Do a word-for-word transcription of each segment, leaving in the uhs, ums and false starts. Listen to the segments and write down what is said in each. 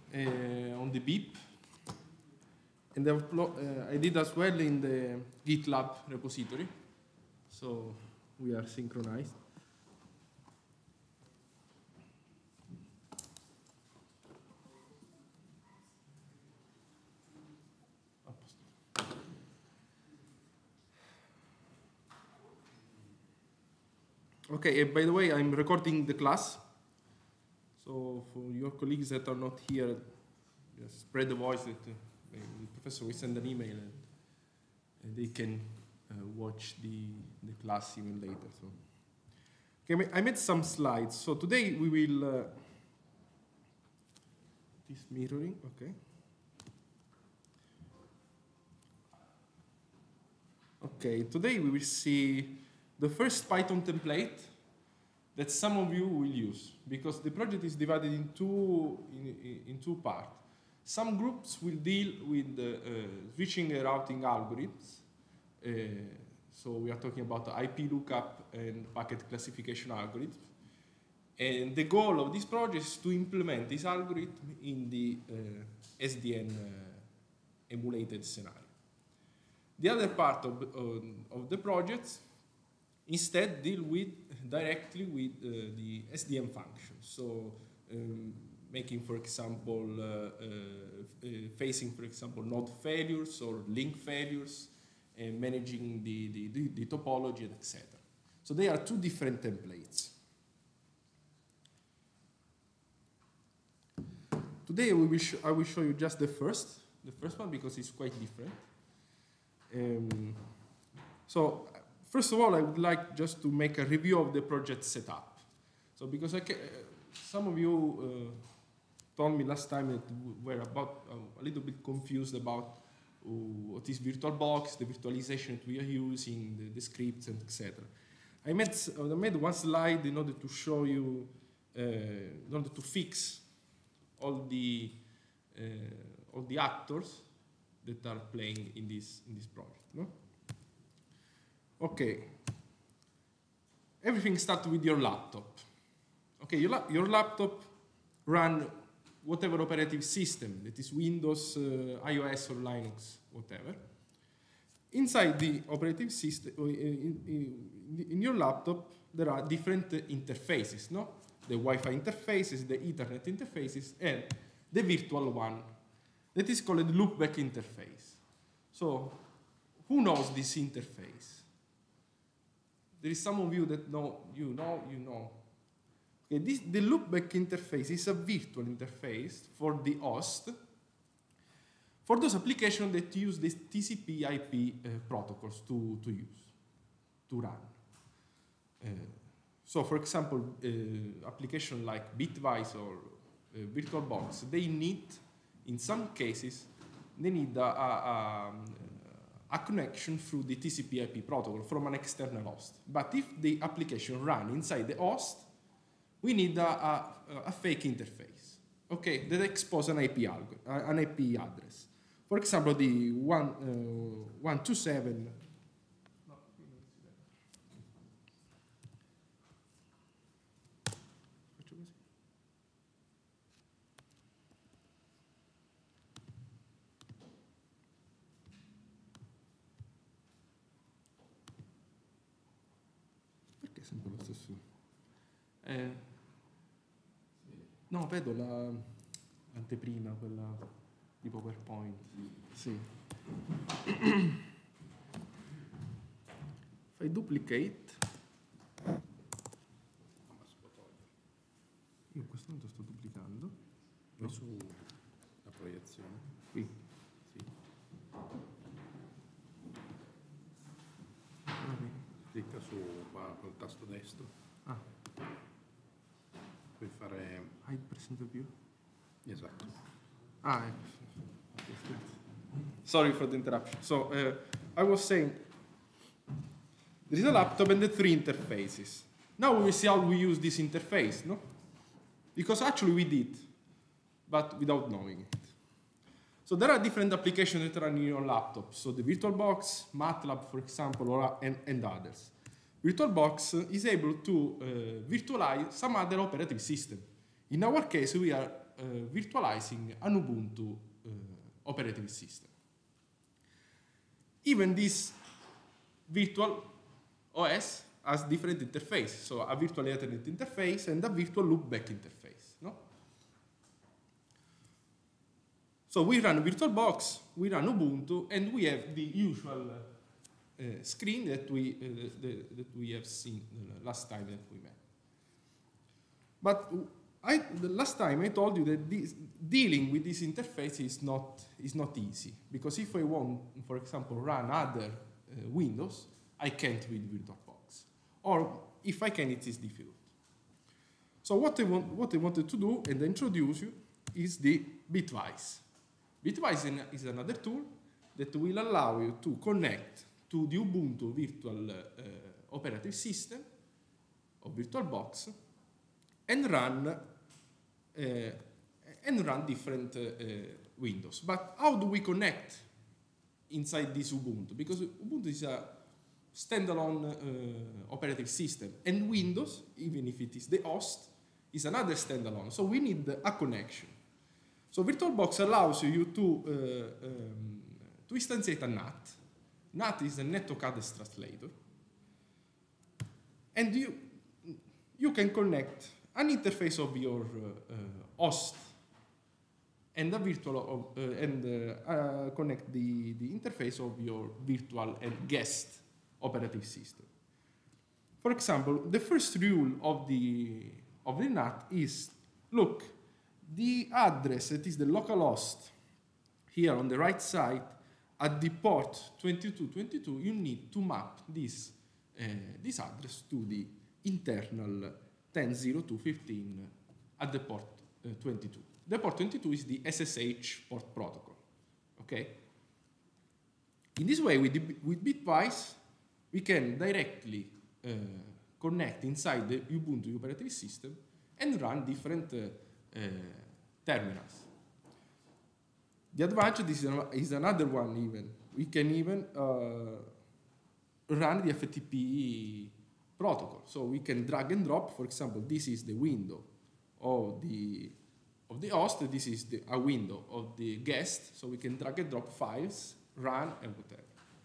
uh, on the B I P, and I, uh, I did as well in the GitLab repository, so we are synchronized. Okay, and by the way, I'm recording the class. So for your colleagues that are not here, just spread the voice that uh, the professor will send an email and, and they can uh, watch the, the class even later. So, okay, I made some slides. So today we will, uh, this mirroring, okay. Okay, today we will see the first Python template that some of you will use, because the project is divided in two, in, in two parts. Some groups will deal with uh, uh, switching and routing algorithms. Uh, so we are talking about the I P lookup and packet classification algorithms. And the goal of this project is to implement this algorithm in the uh, S D N uh, emulated scenario. The other part of, uh, of the project instead deal with directly with uh, the S D N functions. So um, making, for example, uh, uh, uh, facing, for example, node failures or link failures, and managing the, the, the, the topology, et cetera. So they are two different templates. Today we will sh I will show you just the first, the first one, because it's quite different. Um, so. First of all, I would like just to make a review of the project setup. So because I ca some of you uh, told me last time that we were about uh, a little bit confused about uh, what is VirtualBox, the virtualization that we are using, the, the scripts, and et cetera. I made, I made one slide in order to show you, uh, in order to fix all the uh, all the actors that are playing in this in this project. No? Okay, everything starts with your laptop. Okay, your, la your laptop run whatever operative system, that is Windows, uh, iOS or Linux, whatever. Inside the operative system, in, in, in your laptop, there are different interfaces, no? The Wi-Fi interfaces, the Ethernet interfaces, and the virtual one, that is called the loopback interface. So, who knows this interface? There is some of you that know, you know, you know. Okay, this, the loopback interface is a virtual interface for the host for those applications that use the T C P I P uh, protocols to, to use, to run. Uh, so, for example, uh, applications like Bitwise or uh, VirtualBox, they need, in some cases, they need a, a, a a connection through the T C P I P protocol from an external host. But if the application runs inside the host, we need a, a, a fake interface, okay, that exposes an I P, an I P address. For example, the one two seven. Sempre lo stesso. Eh, no, vedo l'anteprima, quella di PowerPoint. Sì. Fai duplicate. Io in questo momento sto duplicando. Vai no? Su la proiezione. Qui. Sì. Clicca su qua col tasto destro. Ah. Puoi fare. Hide present view? Esatto. Ah, ecco. Sorry for the interruption. So, uh, I was saying, there is a laptop and the three interfaces. Now we will see how we use this interface, no? Because actually we did, but without knowing it. So there are different applications that run in your laptop. So the VirtualBox, MATLAB, for example, or, and, and others. VirtualBox is able to uh, virtualize some other operative system. In our case, we are uh, virtualizing an Ubuntu uh, operating system. Even this virtual O S has different interfaces, so a virtual Ethernet interface and a virtual loopback interface. No? So we run VirtualBox, we run Ubuntu, and we have the usual uh, screen that we, uh, the, that we have seen the last time that we met. But I, the last time I told you that this, dealing with this interface is not, is not easy, because if I want, for example, run other uh, Windows, I can't with VirtualBox. Or if I can, it is difficult. So what I, want, what I wanted to do and introduce you is the Bitwise. Bitwise is another tool that will allow you to connect to the Ubuntu virtual uh, operating system of VirtualBox and run uh, and run different uh, uh, Windows. But how do we connect inside this Ubuntu? Because Ubuntu is a standalone uh, operating system, and Windows, even if it is the host, is another standalone. So we need a connection. So VirtualBox allows you to uh, um, to instantiate a N A T. N A T is a network address translator, and you you can connect an interface of your uh, uh, host and a virtual of, uh, and uh, uh, connect the the interface of your virtual and guest operating system. For example, the first rule of the of the N A T is, look, the address that is the localhost here on the right side at the port twenty-two twenty-two, you need to map this uh, this address to the internal ten dot zero two dot fifteen at the port uh, twenty-two. The port twenty-two is the S S H port protocol. Okay. In this way, with the, with Bitwise, we can directly uh, connect inside the Ubuntu operating system and run different uh, uh, terminals. The advantage is, is another one even. We can even uh, run the F T P protocol. So we can drag and drop, for example, this is the window of the, of the host, this is the, a window of the guest, so we can drag and drop files, run, and whatever.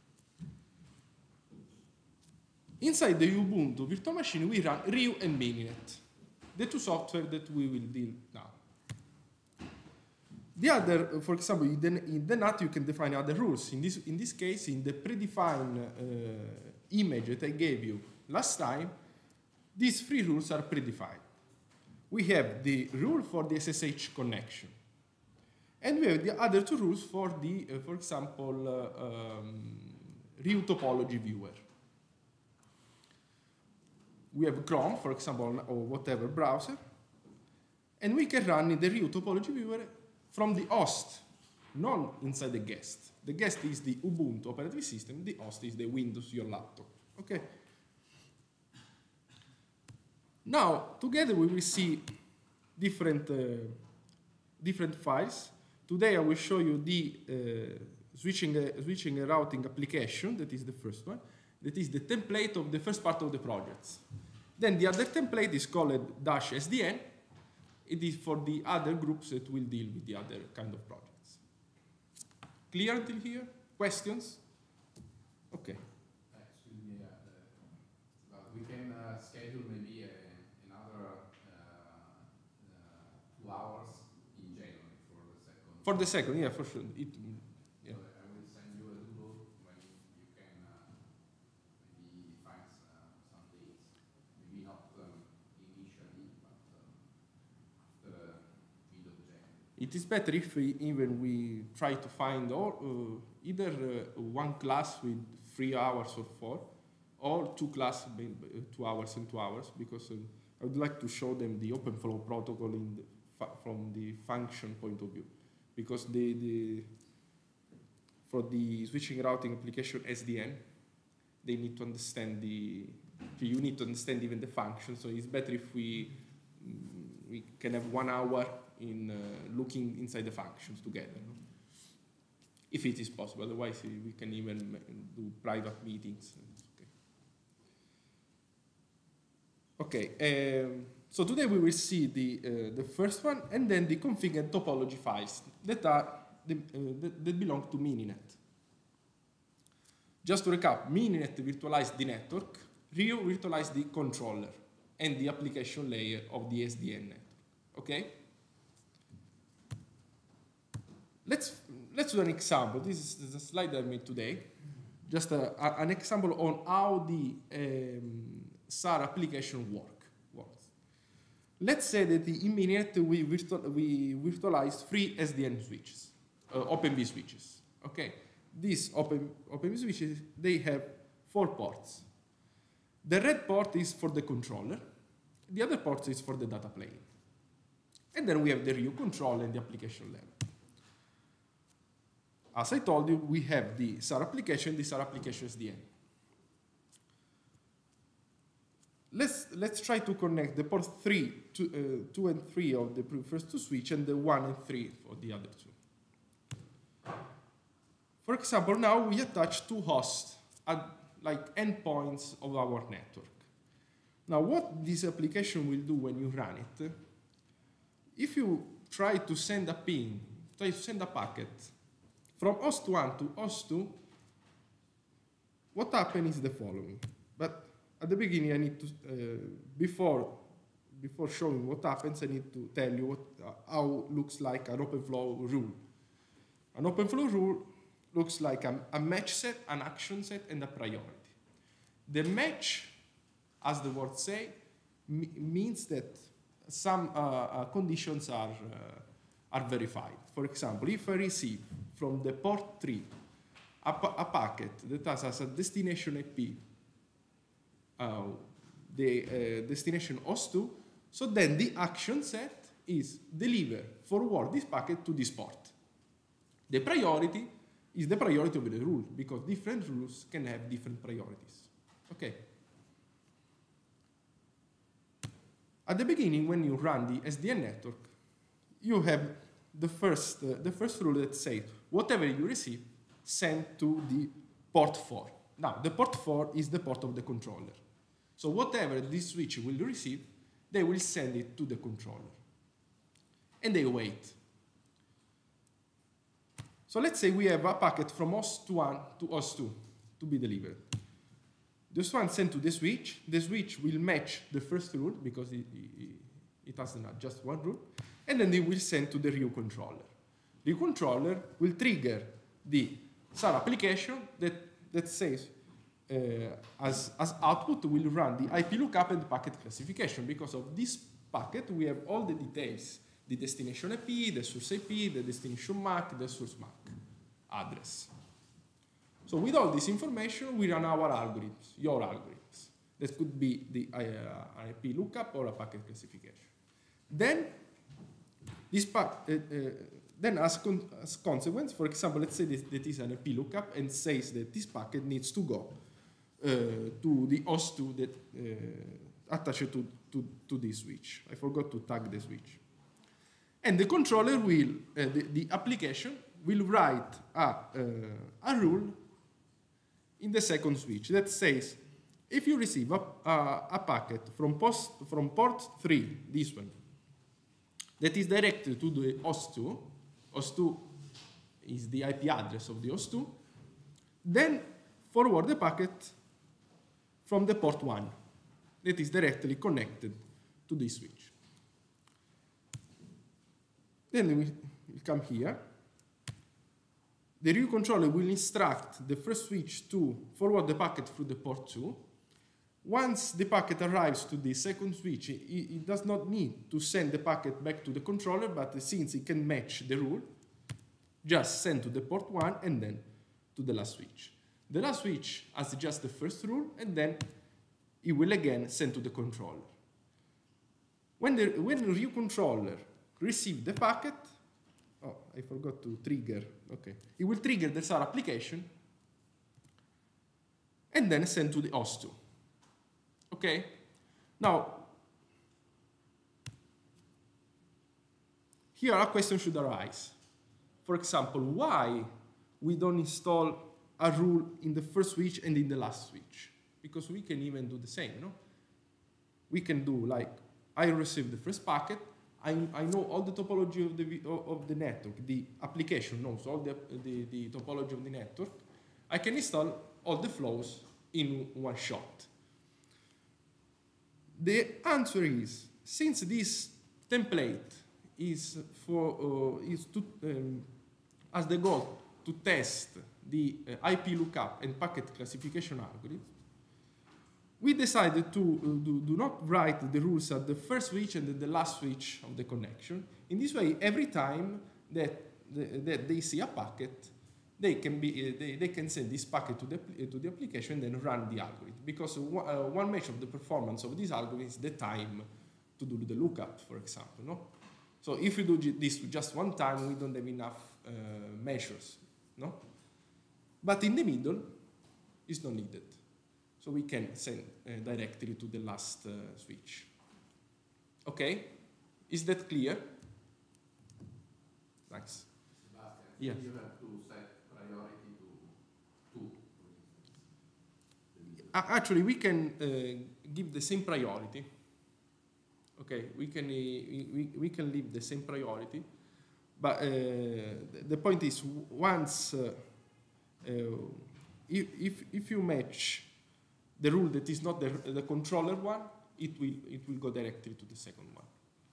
Inside the Ubuntu virtual machine, we run R I U and Mininet, the two software that we will deal now. The other, for example, in the, in the N A T, you can define other rules. In this, in this case, in the predefined uh, image that I gave you last time, these three rules are predefined. We have the rule for the S S H connection, and we have the other two rules for the, uh, for example, uh, um, R I U topology viewer. We have Chrome, for example, or whatever browser, and we can run in the R I U topology viewer from the host, not inside the guest. The guest is the Ubuntu operating system, the host is the Windows, your laptop. Okay. Now, together we will see different, uh, different files. Today I will show you the uh, switching, uh, switching and routing application, that is the first one. That is the template of the first part of the projects. Then the other template is called dash S D N. It is for the other groups that will deal with the other kind of projects. Clear until here? Questions? Okay. Uh, excuse me, uh, uh, we can uh, schedule maybe a, another uh, uh, two hours in January for the second. For the second, yeah, for sure. It, yeah. So I will send you a doodle when you can uh, maybe find uh, some dates. Maybe not um, initially, but um, after mid of January. It is better if we, even we try to find or, uh, either uh, one class with three hours or four, or two classes, two hours and two hours, because uh, I would like to show them the OpenFlow protocol in the from the function point of view, because the, the for the switching routing application S D N, they need to understand the, you need to understand even the function, so it's better if we, we can have one hour in uh, looking inside the functions together, no? If it is possible. Otherwise, we can even do private meetings. Okay. Okay. Um, So today we will see the, uh, the first one and then the config and topology files that, are the, uh, that, that belong to Mininet. Just to recap, Mininet virtualized the network, Rio virtualized the controller and the application layer of the S D N network. Okay? Let's, let's do an example. This is the slide I made today. Just a, a, an example on how the um, S A R application work, works. Let's say that in Mininet we, virtual, we virtualized three S D N switches, uh, OpenV switches. Okay, these Open, OpenV switches, they have four ports. The red port is for the controller. The other port is for the data plane. And then we have the Rio controller and the application level. As I told you, we have the S A R application, the S A R application S D N. Let's, let's try to connect the port three, two, uh, two and three of the first two switch and the one and three for the other two. For example, now we attach two hosts at like endpoints of our network. Now, what this application will do when you run it, if you try to send a ping, try to send a packet from host one to host two, what happens is the following. But at the beginning, I need to, uh, before, before showing what happens, I need to tell you what, uh, how looks like an OpenFlow rule. An OpenFlow rule looks like a, a match set, an action set, and a priority. The match, as the word say, means that some uh, uh, conditions are, uh, are verified. For example, if I receive from the port three a, pa a packet that has as a destination I P uh, the uh, destination host two, so then the action set is deliver, forward this packet to this port. The priority is the priority of the rule, because different rules can have different priorities. Okay. At the beginning, when you run the S D N network, you have the first, uh, the first rule that says, whatever you receive, send to the port four. Now, the port four is the port of the controller. So whatever this switch will receive, they will send it to the controller. And they wait. So let's say we have a packet from host one to host two to be delivered. This one sent to the switch. The switch will match the first rule because it, it, it has not just one rule. And then it will send to the Rio controller. The controller will trigger the S A R application that, that says uh, as, as output will run the I P lookup and packet classification. Because of this packet, we have all the details. The destination I P, the source I P, the destination M A C, the source M A C address. So with all this information, we run our algorithms, your algorithms. That could be the uh, I P lookup or a packet classification. Then, this pack, uh, uh, then as, con as consequence, for example, let's say that, that is an I P lookup and says that this packet needs to go uh, to the host two that uh, attached to, to, to this switch. I forgot to tag the switch. And the controller will, uh, the, the application will write a, uh, a rule in the second switch that says, if you receive a, a, a packet from, post, from port three, this one, that is directed to the host two, host two is the I P address of the host two, then forward the packet from the port one that is directly connected to this switch. Then we will come here. The Rio controller will instruct the first switch to forward the packet through the port two. Once the packet arrives to the second switch, it, it does not need to send the packet back to the controller, but since it can match the rule, just send to the port one and then to the last switch. The last switch has just the first rule, and then it will again send to the controller. When the, when the Rio controller receives the packet, oh, I forgot to trigger, okay. It will trigger the S A R application and then send to the host two. Okay? Now, here a question should arise. For example, why we don't install a rule in the first switch and in the last switch? Because we can even do the same, no? We can do like I receive the first packet. I, I know all the topology of the, of the network. The application knows all the, the, the topology of the network. I can install all the flows in one shot. The answer is, since this template is for uh, is to um, as the goal to test the uh, I P lookup and packet classification algorithm, we decided to uh, do, do not write the rules at the first switch and the last switch of the connection. In this way, every time that, the, that they see a packet, they can, be, uh, they, they can send this packet to the, uh, to the application and then run the algorithm. Because uh, one measure of the performance of this algorithm is the time to do the lookup, for example. No? So if you do this just one time, we don't have enough uh, measures. No? But in the middle, it's not needed. So we can send uh, directly to the last uh, switch. Okay? Is that clear? Thanks. Sebastian, Yes. you have to set priority to two, for instance. Uh, actually, we can uh, give the same priority. Okay, we can, uh, we, we can leave the same priority. But uh, the, the point is, once, uh, uh, if, if you match the rule that is not the, the controller one, it will, it will go directly to the second one.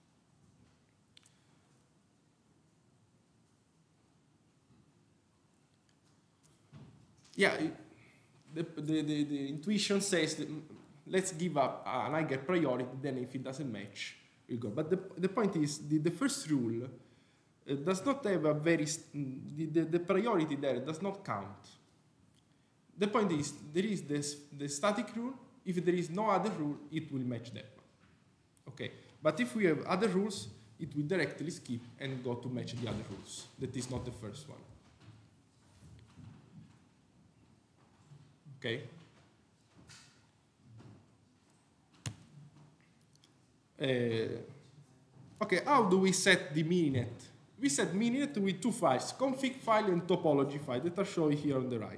Yeah, it, the, the, the, the intuition says that let's give up an higher priority, then if it doesn't match, we'll go. But the, the point is, the, the first rule uh, does not have a very, the, the, the priority there does not count. The point is, there is this, the static rule. If there is no other rule, it will match that one. Okay, but if we have other rules, it will directly skip and go to match the other rules. That is not the first one. Okay. Uh, okay, how do we set the mininet? We set mininet with two files, config file and topology file, that are shown here on the right.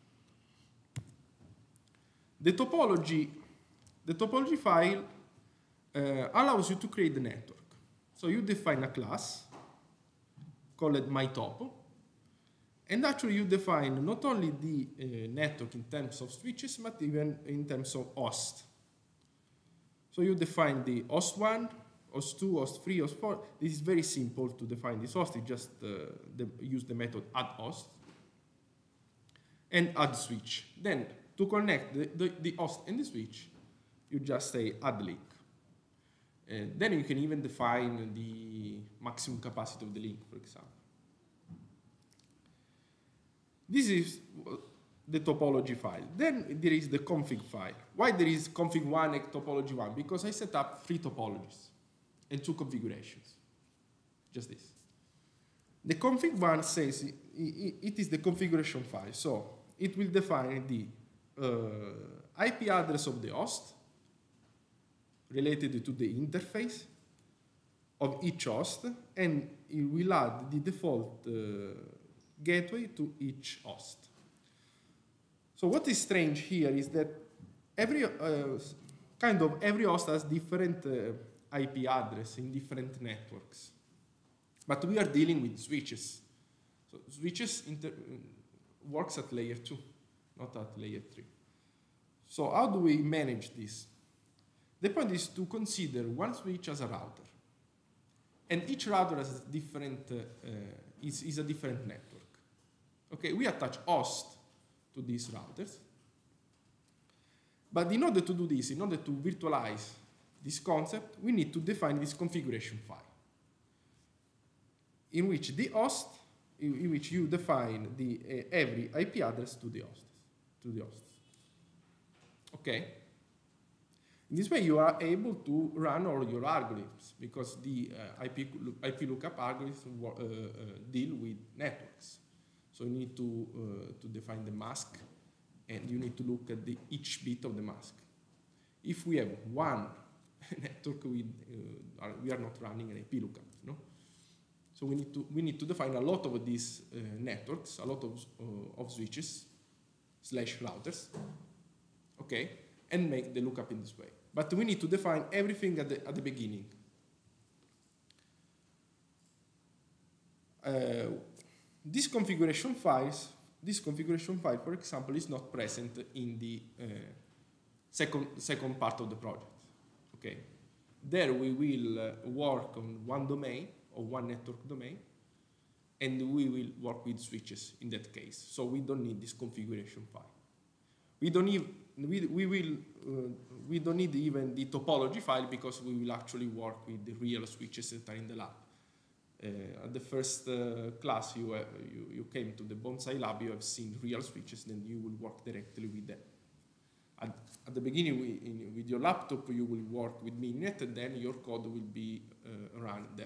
The topology, the topology file uh, allows you to create the network. So you define a class, call it mytopo, and actually you define not only the uh, network in terms of switches, but even in terms of host. So you define the host one, host two, host three, host four. This is very simple to define this host. You just uh, the, use the method add host and add switch. Then to connect the, the, the host and the switch, you just say add link. And then you can even define the maximum capacity of the link, for example. This is the topology file. Then there is the config file. Why there is config one and topology one? Because I set up three topologies and two configurations. Just this. The config one says it, it, it is the configuration file. So it will define the uh, I P address of the host related to the interface of each host, and it will add the default uh, gateway to each host. So what is strange here is that every uh, kind of every host has different uh, I P address in different networks, but we are dealing with switches. So switches inter works at layer two, not at layer three. So how do we manage this? The point is to consider one switch as a router, and each router has a different uh, uh, is, is a different network. Okay, we attach host to these routers, but in order to do this, in order to virtualize this concept, we need to define this configuration file, in which the host, in, in which you define the uh, every I P address to the host, to the host. Okay. In this way, you are able to run all your algorithms, because the uh, I P, I P lookup algorithms uh, uh, deal with networks. So you need to, uh, to define the mask, and you need to look at the, each bit of the mask. If we have one network, we, uh, are, we are not running an I P lookup. No? So we need, to, we need to define a lot of these uh, networks, a lot of, uh, of switches slash routers, okay, and make the lookup in this way. but we need to define everything at the, at the beginning. Uh, this configuration files, this configuration file, for example, is not present in the uh, second, second part of the project. Okay, there we will uh, work on one domain or one network domain, and we will work with switches in that case. So we don't need this configuration file. We don't need we, we will uh, we don't need even the topology file because we will actually work with the real switches that are in the lab. Uh, at the first uh, class you, uh, you you came to the Bonsai lab, you have seen real switches, then you will work directly with them. At, at the beginning, we, in, with your laptop, you will work with Mininet, and then your code will be uh, run there.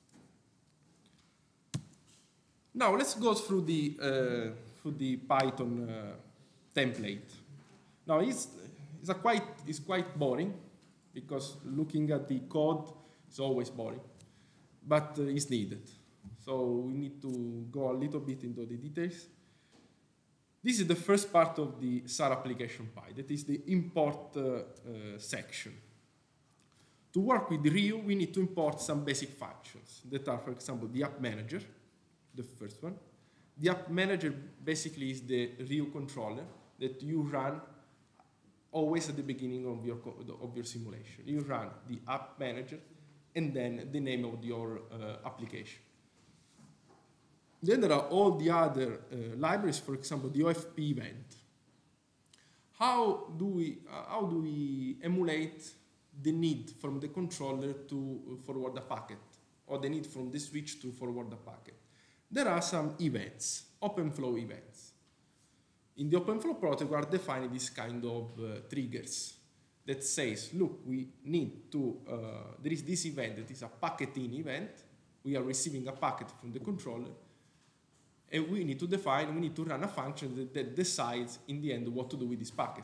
Now let's go through the uh, through the Python uh, template. Now it's it's a quite it's quite boring because looking at the code is always boring, but uh, it's needed. So we need to go a little bit into the details. This is the first part of the S A R application Py, that is the import uh, uh, section. To work with Rio, we need to import some basic functions that are, for example, the app manager, the first one. The app manager basically is the Rio controller that you run always at the beginning of your, of your simulation. You run the app manager and then the name of your uh, application. Then there are all the other uh, libraries, for example, the O F P event. How do we, uh, how do we emulate the need from the controller to forward a packet, or the need from the switch to forward a packet? There are some events, OpenFlow events. In the OpenFlow protocol are defined this kind of uh, triggers that says, look, we need to, uh, there is this event that is a packet in event. We are receiving a packet from the controller. And we need to define, we need to run a function that, that decides in the end what to do with this packet.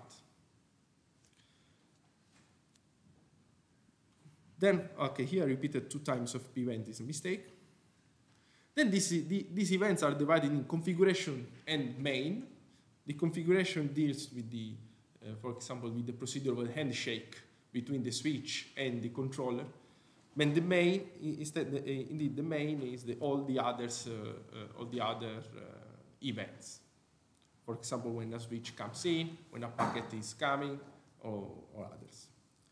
Then, okay, here I repeated two times of P event is a mistake. Then this, the, these events are divided in configuration and main. The configuration deals with the, uh, for example, with the procedure of a handshake between the switch and the controller. When the main, instead, uh, indeed, the main is the, all the others, uh, uh, all the other uh, events. For example, when a switch comes in, when a packet is coming, or, or others.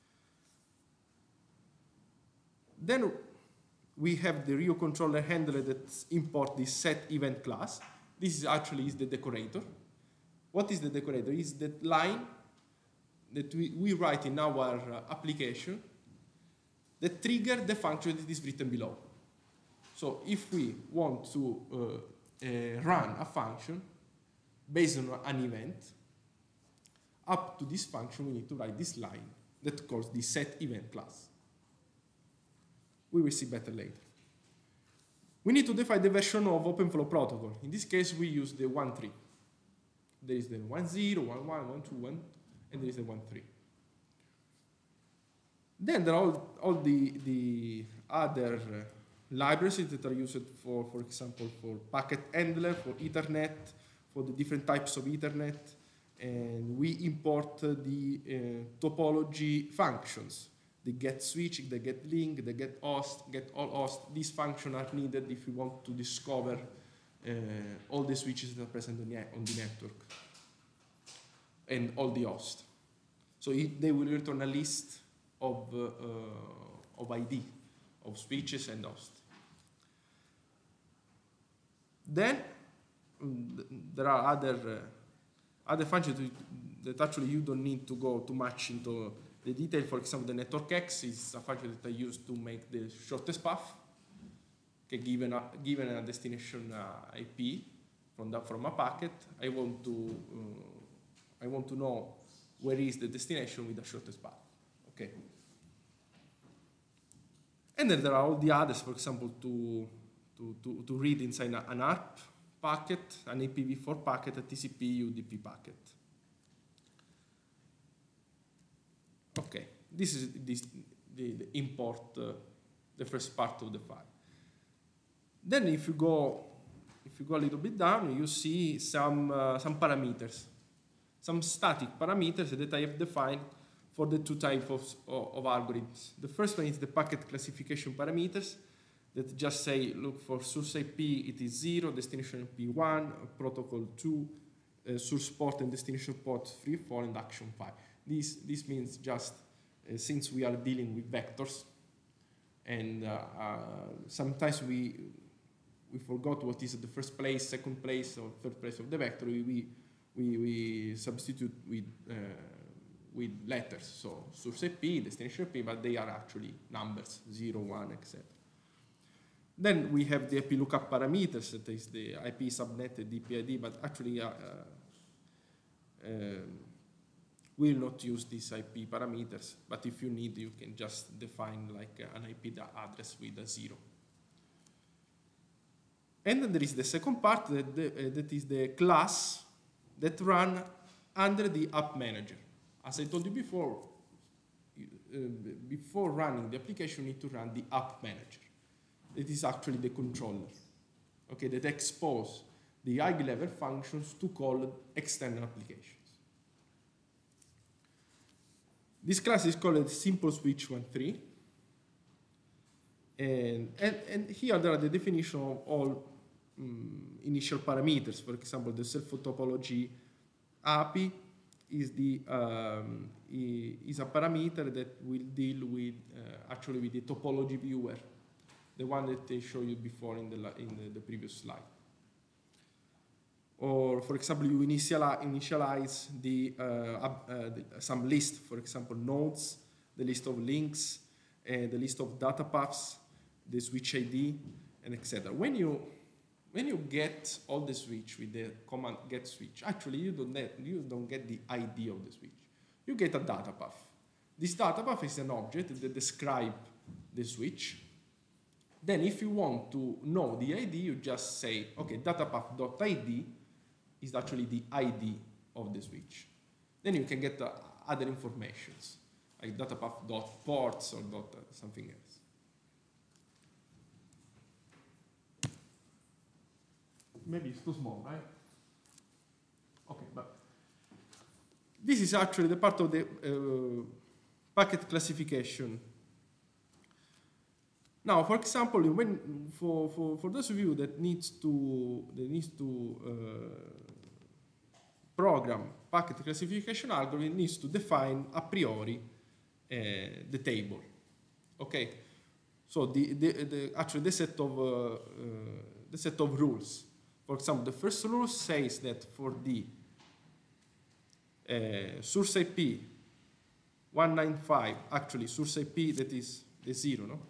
Then we have the Rio controller handler that import this set event class. This is actually is the decorator. What is the decorator? Is that line that we, we write in our uh, application that trigger the function that is written below. So if we want to uh, uh, run a function based on an event, up to this function we need to write this line that calls the set event class. We will see better later. We need to define the version of OpenFlow protocol. In this case, we use the one three. There is the one zero, one one, one two, one, and there is the one three. Then there are all, all the, the other uh, libraries that are used for, for example, for packet handler, for Ethernet, for the different types of Ethernet. And we import uh, the uh, topology functions. The get switch, the get link, the get host, get all host. These functions are needed if you want to discover uh, all the switches that are present on the, on the network and all the hosts. So it, they will return a list of, uh, uh, of I D, of switches and hosts. Then um, there are other, uh, other functions that actually you don't need to go too much into the detail. For example, the network X is a function that I use to make the shortest path. Okay, given a, given a destination uh, I P from, the, from a packet, I want to uh, I want to know where is the destination with the shortest path. Okay. And then there are all the others, for example, to to to, to read inside an A R P packet, an I P v four packet, a T C P U D P packet. Okay, this is this, the, the import, uh, the first part of the file. Then if you go, if you go a little bit down, you see some, uh, some parameters, some static parameters that I have defined for the two types of, of algorithms. The first one is the packet classification parameters that just say, look, for source I P it is zero, destination I P one, protocol two, uh, source port and destination port three, four, and action five. This, this means just uh, since we are dealing with vectors, and uh, uh, sometimes we, we forgot what is the first place, second place, or third place of the vector, we, we, we, we substitute with uh, with letters, so source I P, destination I P, but they are actually numbers, zero, one, et cetera. Then we have the I P lookup parameters, that is the I P subnet D P I D, but actually uh, uh, we'll not use these I P parameters, but if you need, you can just define like an I P address with a zero. And then there is the second part, that, the, uh, that is the class that run under the app manager. As I told you before, uh, before running the application, you need to run the app manager. It is actually the controller, okay, that expose the high-level functions to call external applications. This class is called simple switch one three, and, and, and here there are the definition of all um, initial parameters. For example, the self-topology A P I is the um, is a parameter that will deal with uh, actually with the topology viewer, the one that I showed you before in the in the, the previous slide. Or for example, you initialize, initialize the, uh, uh, the some list, for example, nodes, the list of links, and the list of data paths, the switch I D, and et cetera. When you When you get all the switch with the command get switch, actually you don't, get, you don't get the I D of the switch. You get a data path. This data path is an object that describes the switch. Then if you want to know the I D, you just say, okay, datapath.id is actually the I D of the switch. Then you can get uh, other informations, like datapath.ports or dot, uh, something else. Maybe it's too small, right? Okay, but this is actually the part of the uh, packet classification. Now, for example, when for, for, for those of you that needs to that needs to uh, program packet classification algorithm, needs to define a priori uh, the table. Okay, so the, the, the actually the set of uh, uh, the set of rules. For example, the first rule says that for the uh, source I P one ninety-five, actually source I P that is the zero, no?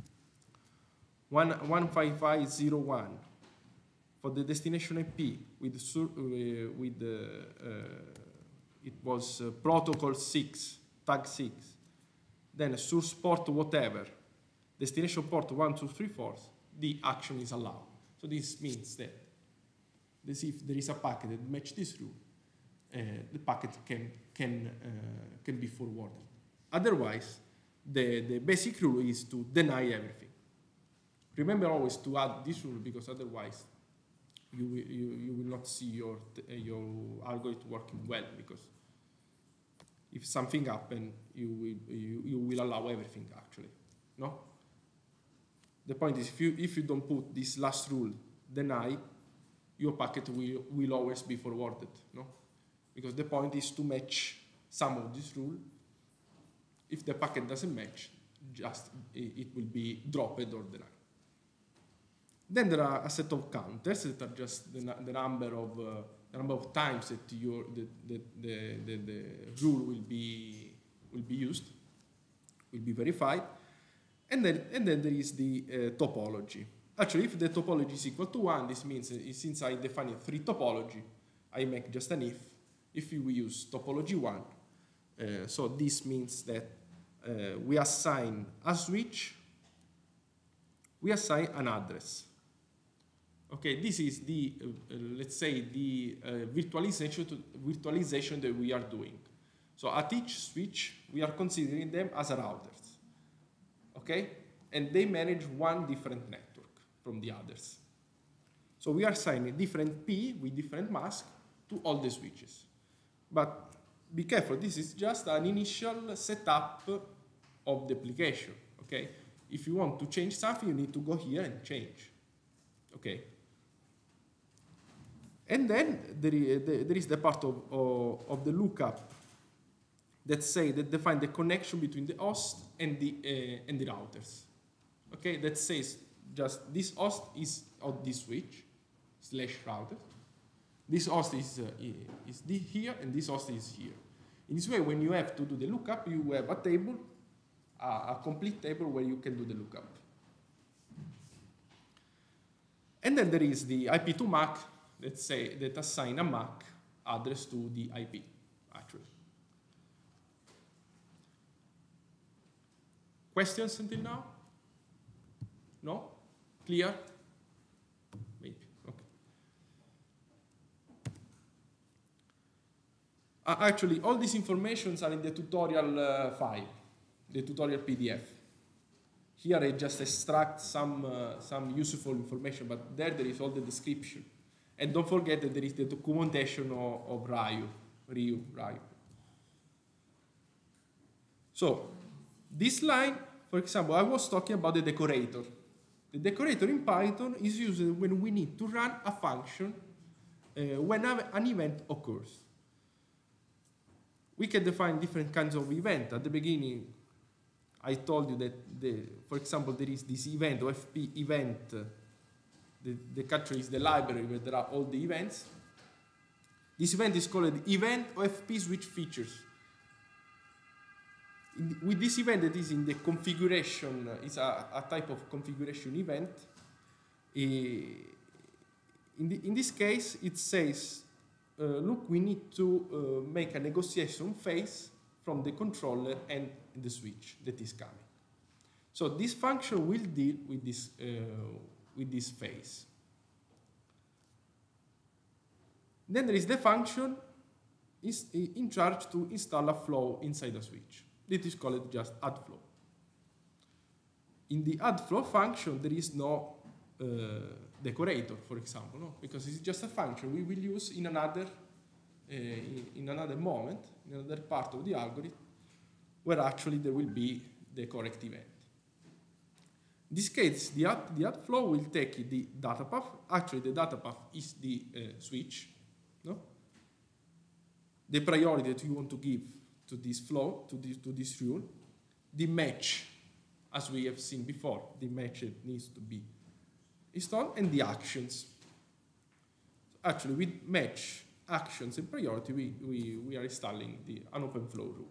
one fifty-five dot zero dot one for the destination I P with uh, with uh, uh, it was uh, protocol six, tag six, then a source port whatever, destination port one two three four, the action is allowed. So this means that this if there is a packet that matches this rule, uh, the packet can can uh, can be forwarded. Otherwise, the the basic rule is to deny everything. Remember always to add this rule, because otherwise you will, you, you will not see your, uh, your algorithm working well, because if something happens, you will, you, you will allow everything actually, no? The point is, if you, if you don't put this last rule, deny, your packet will, will always be forwarded, no? Because the point is to match some of this rule. If the packet doesn't match, just it will be dropped or denied. Then there are a set of counters that are just the, the number of uh, the number of times that your the, the, the, the, the rule will be will be used, will be verified, and then and then there is the uh, topology. Actually, if the topology is equal to one, this means uh, since I define a three topology, I make just an if. If we use topology one, uh, so this means that uh, we assign a switch, we assign an address. Okay, this is the, uh, uh, let's say, the uh, virtualization, to, virtualization that we are doing. So at each switch, we are considering them as routers. Okay? And they manage one different network from the others. So we are assigning different P with different mask to all the switches. But be careful, this is just an initial setup of the application, okay? If you want to change something, you need to go here and change, okay? And then there is, there is the part of, of, of the lookup that say that define the connection between the host and the uh, and the routers. Okay, that says just this host is on this switch slash router. This host is uh, is the here and this host is here. In this way, when you have to do the lookup, you have a table, a, a complete table where you can do the lookup. And then there is the I P to M A C that say that assign a M A C address to the I P actually. Questions until now? No? Clear? Maybe. Okay. Uh, actually, all these informations are in the tutorial uh, file, the tutorial P D F. Here I just extract some uh, some useful information, but there there is all the description. And don't forget that there is the documentation of, of Ryu, Ryu, Ryu. So, this line, for example, I was talking about the decorator. The decorator in Python is used when we need to run a function uh, when an event occurs. We can define different kinds of events. At the beginning, I told you that, the, for example, there is this event, O F P event. Uh, the, the capture is the library where there are all the events. This event is called event O F P switch features. In, with this event that is in the configuration, uh, is a, a type of configuration event. Uh, in, the, in this case, it says, uh, look, we need to uh, make a negotiation phase from the controller and the switch that is coming. So this function will deal with this, uh, with this phase. Then there is the function is in charge to install a flow inside a switch. It is called just add flow. In the add flow function, there is no uh, decorator, for example, no? Because it's just a function we will use in another, uh, in, in another moment, in another part of the algorithm, where actually there will be the correct event. In this case, the add, the add flow will take the data path. Actually, the data path is the uh, switch, no? The priority that you want to give to this flow, to this, to this rule, the match, as we have seen before, the match that needs to be installed, and the actions. Actually, with match, actions, and priority, we, we, we are installing the, an open flow rule.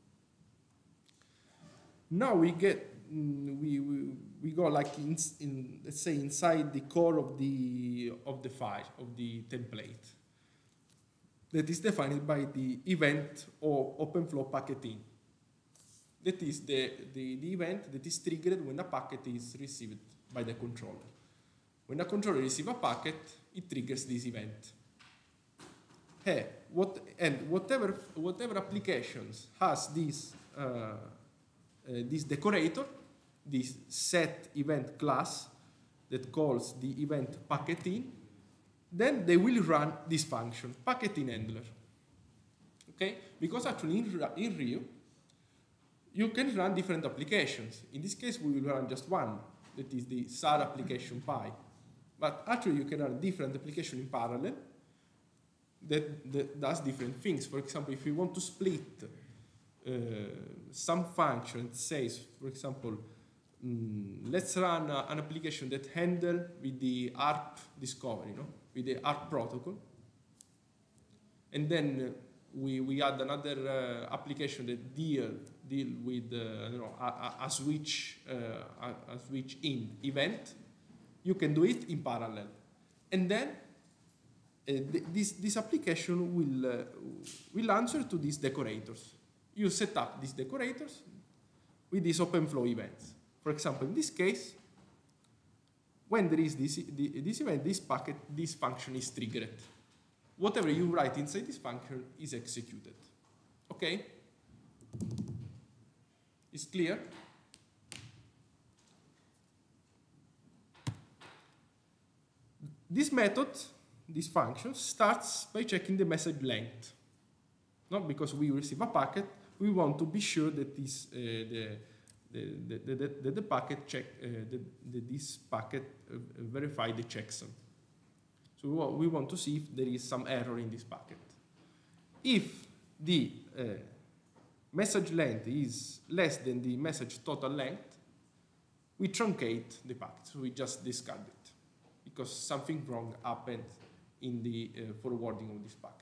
Now we get, mm, we, we, we go like, in, in, let's say, inside the core of the, of the file, of the template, that is defined by the event or OpenFlow packeting. That is the, the, the event that is triggered when a packet is received by the controller. When a controller receives a packet, it triggers this event. Hey, what, and whatever, whatever applications has this, uh, uh, this decorator, this set event class that calls the event packeting, then they will run this function, packeting handler. Okay? Because actually in, in Ryu, you can run different applications. In this case, we will run just one, that is the S A R application Pi. But actually, you can run different applications in parallel that, that does different things. For example, if you want to split uh, some function, it says, for example, mm, let's run uh, an application that handles with the A R P discovery, no? With the A R P protocol. And then uh, we, we add another uh, application that deal, deal with uh, you know, a, a switch, uh, a, a switch in event. You can do it in parallel. And then uh, th this, this application will, uh, will answer to these decorators. You set up these decorators with these OpenFlow events. For example, in this case, when there is this, the, this event, this packet, this function is triggered. Whatever you write inside this function is executed. Okay? It's clear? This method, this function, starts by checking the message length. no? Because we receive a packet, we want to be sure that this, uh, the, the, the, the, the, the packet check, uh, the, the, this packet uh, verify the checksum. So we want, we want to see if there is some error in this packet. If the uh, message length is less than the message total length, we truncate the packet, so we just discard it, because something wrong happened in the uh, forwarding of this packet.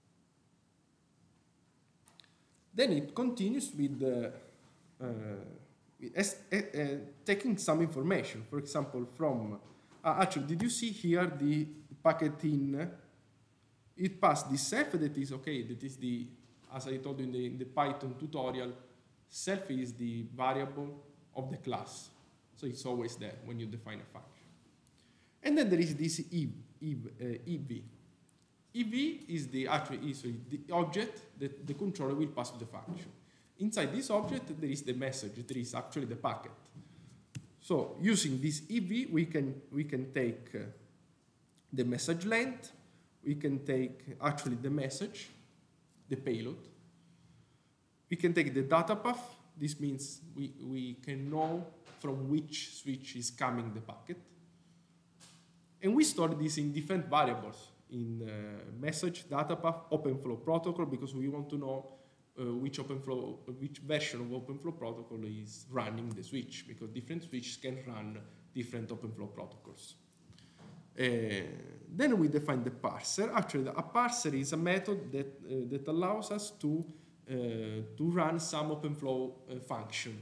Then it continues with, uh, uh, with uh, uh, taking some information, for example, from, uh, actually, did you see here the packet in, it passed the self, that is okay, that is the, as I told you in the, in the Python tutorial, self is the variable of the class. So it's always there when you define a function. And then there is this ev, ev, uh, ev. ev is the actually is the object that the controller will pass to the function. Inside this object, there is the message. There is actually the packet. So using this ev, we can we can take uh, the message length. We can take actually the message, the payload. We can take the data path. This means we we can know from which switch is coming the packet. And we store this in different variables, in uh, message, data path, OpenFlow protocol, because we want to know uh, which OpenFlow, which version of OpenFlow protocol is running the switch, because different switches can run different OpenFlow protocols. Uh, then we define the parser. Actually, a parser is a method that, uh, that allows us to, uh, to run some OpenFlow uh, function.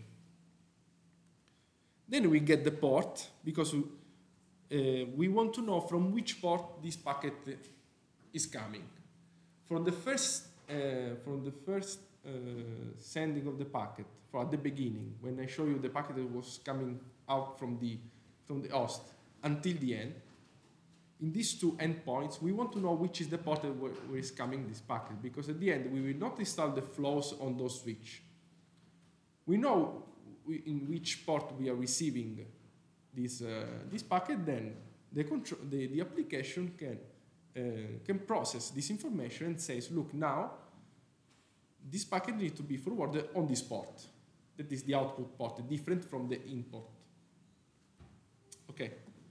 Then we get the port, because we, uh, we want to know from which port this packet is coming. From the first, uh, from the first uh, sending of the packet, for at the beginning, when I show you the packet that was coming out from the, from the host, until the end, in these two endpoints, we want to know which is the port where, where is coming this packet, because at the end, we will not install the flows on those switches. We know in which port we are receiving this, uh, this packet, then the, control, the, the application can, uh, can process this information and says, look, now this packet needs to be forwarded on this port. That is the output port, different from the import. Okay.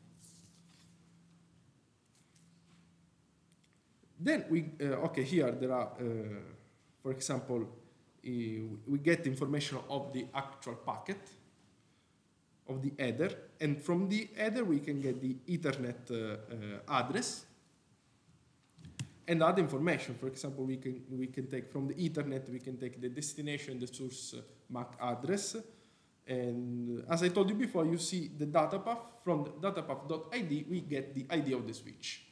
Then we, uh, okay, here there are, uh, for example, we get information of the actual packet, of the header, and from the header we can get the Ethernet uh, uh, address and other information. For example, we can we can take from the Ethernet, we can take the destination, the source uh, M A C address, and as I told you before, you see the data path. From the data path.id, we get the I D of the switch.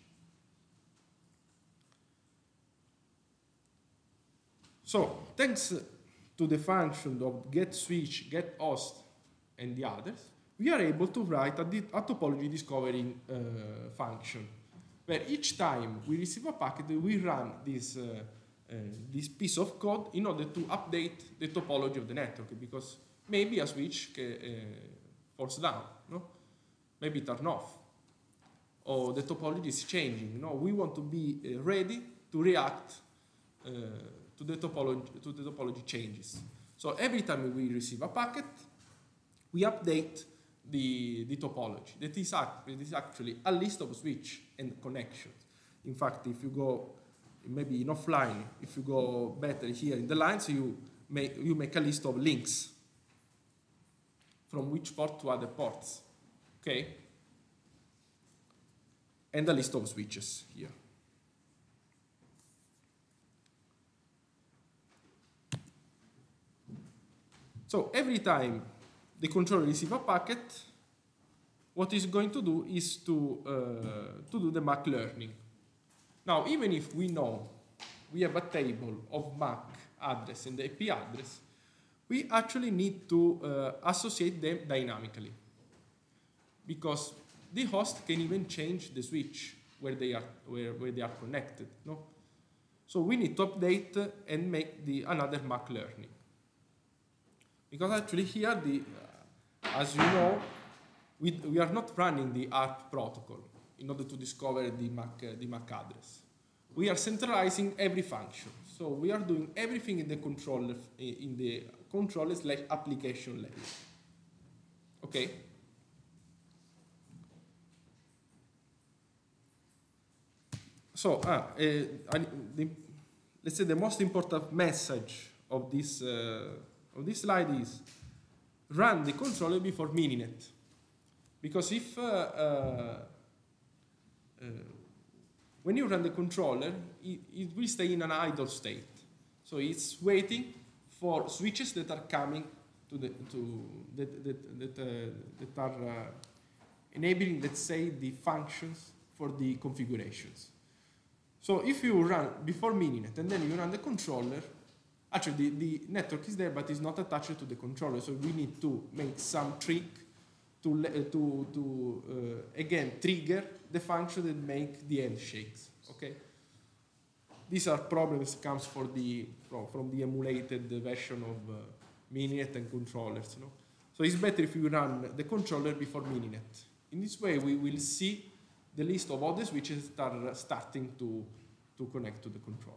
So, thanks to the function of getSwitch, getHost, and the others, we are able to write a, a topology discovery uh, function, where each time we receive a packet, we run this, uh, uh, this piece of code in order to update the topology of the network, because maybe a switch uh, falls down, no? Maybe turn off, or the topology is changing. No, we want to be uh, ready to react uh, to the topology to the topology changes. So every time we receive a packet, we update the, the topology. That is, that is actually a list of switch and connections. In fact, if you go maybe in offline, if you go better here in the lines, you make you make a list of links from which port to other ports. Okay? And a list of switches here. So every time the controller receives a packet, what it's going to do is to, uh, to do the M A C learning. Now, even if we know we have a table of M A C address and the I P address, we actually need to uh, associate them dynamically, because the host can even change the switch where they are, where, where they are connected. No? So we need to update and make the, another M A C learning. Because actually here, the, uh, as you know, we, we are not running the A R P protocol in order to discover the M A C, uh, the M A C address. we are centralizing every function. So we are doing everything in the controller, in the controller slash application layer. Okay? So, ah, uh, the, let's say the most important message of this, uh, of this slide is run the controller before mininet. Because if, uh, uh, uh, when you run the controller, it, it will stay in an idle state. So it's waiting for switches that are coming to the, to, that, that, that, uh, that are uh, enabling, let's say, the functions for the configurations. So if you run before mininet and then you run the controller, actually the, the network is there but it's not attached to the controller, so we need to make some trick to, uh, to, to uh, again trigger the function that make the handshakes. Okay? These are problems that comes for the, from, from the emulated version of uh, mininet and controllers. You know? So it's better if you run the controller before mininet. In this way we will see the list of all the switches that are starting to, to connect to the controller.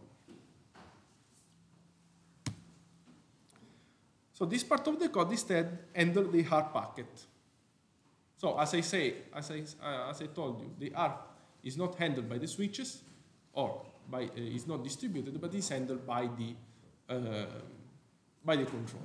So this part of the code instead handle the A R P packet. So as I say, as I, uh, as I told you, the A R P is not handled by the switches or by, uh, is not distributed, but is handled by the, uh, by the controller.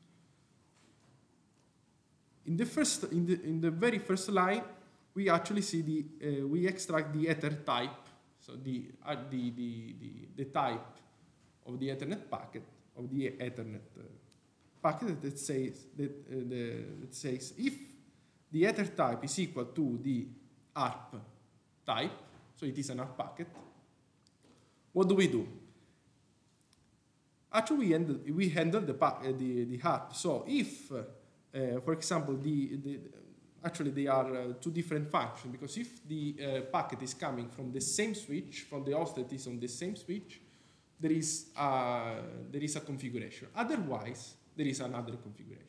In the, first, in, the, in the very first line, we actually see the, uh, we extract the Ether type, so the, uh, the, the, the, the type of the Ethernet packet, of the Ethernet uh, packet that says, that, uh, the, that says if the Ether type is equal to the A R P type, so it is an A R P packet, what do we do? Actually, we handle, we handle the, uh, the, the A R P. So if, uh, for example, the, the actually, they are uh, two different functions, because if the uh, packet is coming from the same switch, from the host that is on the same switch, there is, uh, there is a configuration. Otherwise, there is another configuration.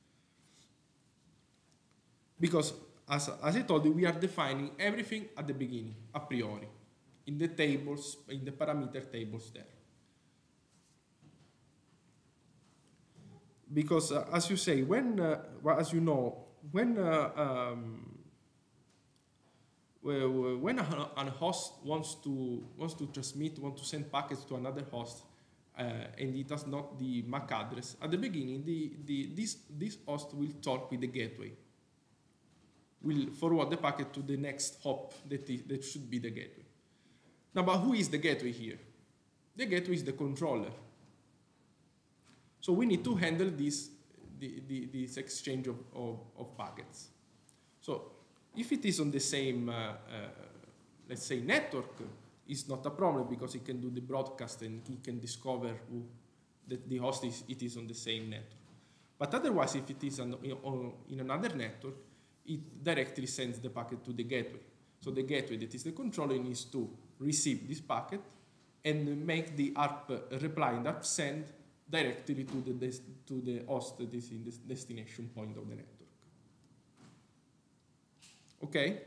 Because, as, as I told you, we are defining everything at the beginning, a priori, in the tables, in the parameter tables there. Because, uh, as you say, when, uh, well, as you know, when uh, um, when a, a host wants to wants to transmit, wants to send packets to another host, uh, and it has not the M A C address at the beginning, the, the this this host will talk with the gateway, will forward the packet to the next hop that is, that should be the gateway. Now, but who is the gateway here? The gateway is the controller. So we need to handle this. The, the, this exchange of, of, of packets. So if it is on the same, uh, uh, let's say, network, it's not a problem because it can do the broadcast and it can discover who that the host is, it is on the same network. But otherwise, if it is on, on, in another network, it directly sends the packet to the gateway. So the gateway, that is the controller, needs to receive this packet and make the A R P reply and A R P send directly to the, to the host that is in the destination point of the network. Okay?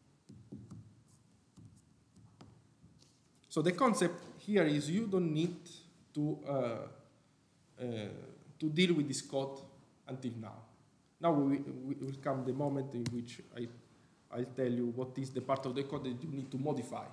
So the concept here is you don't need to, uh, uh, to deal with this code until now. Now we, we will come the moment in which I, I'll tell you what is the part of the code that you need to modify.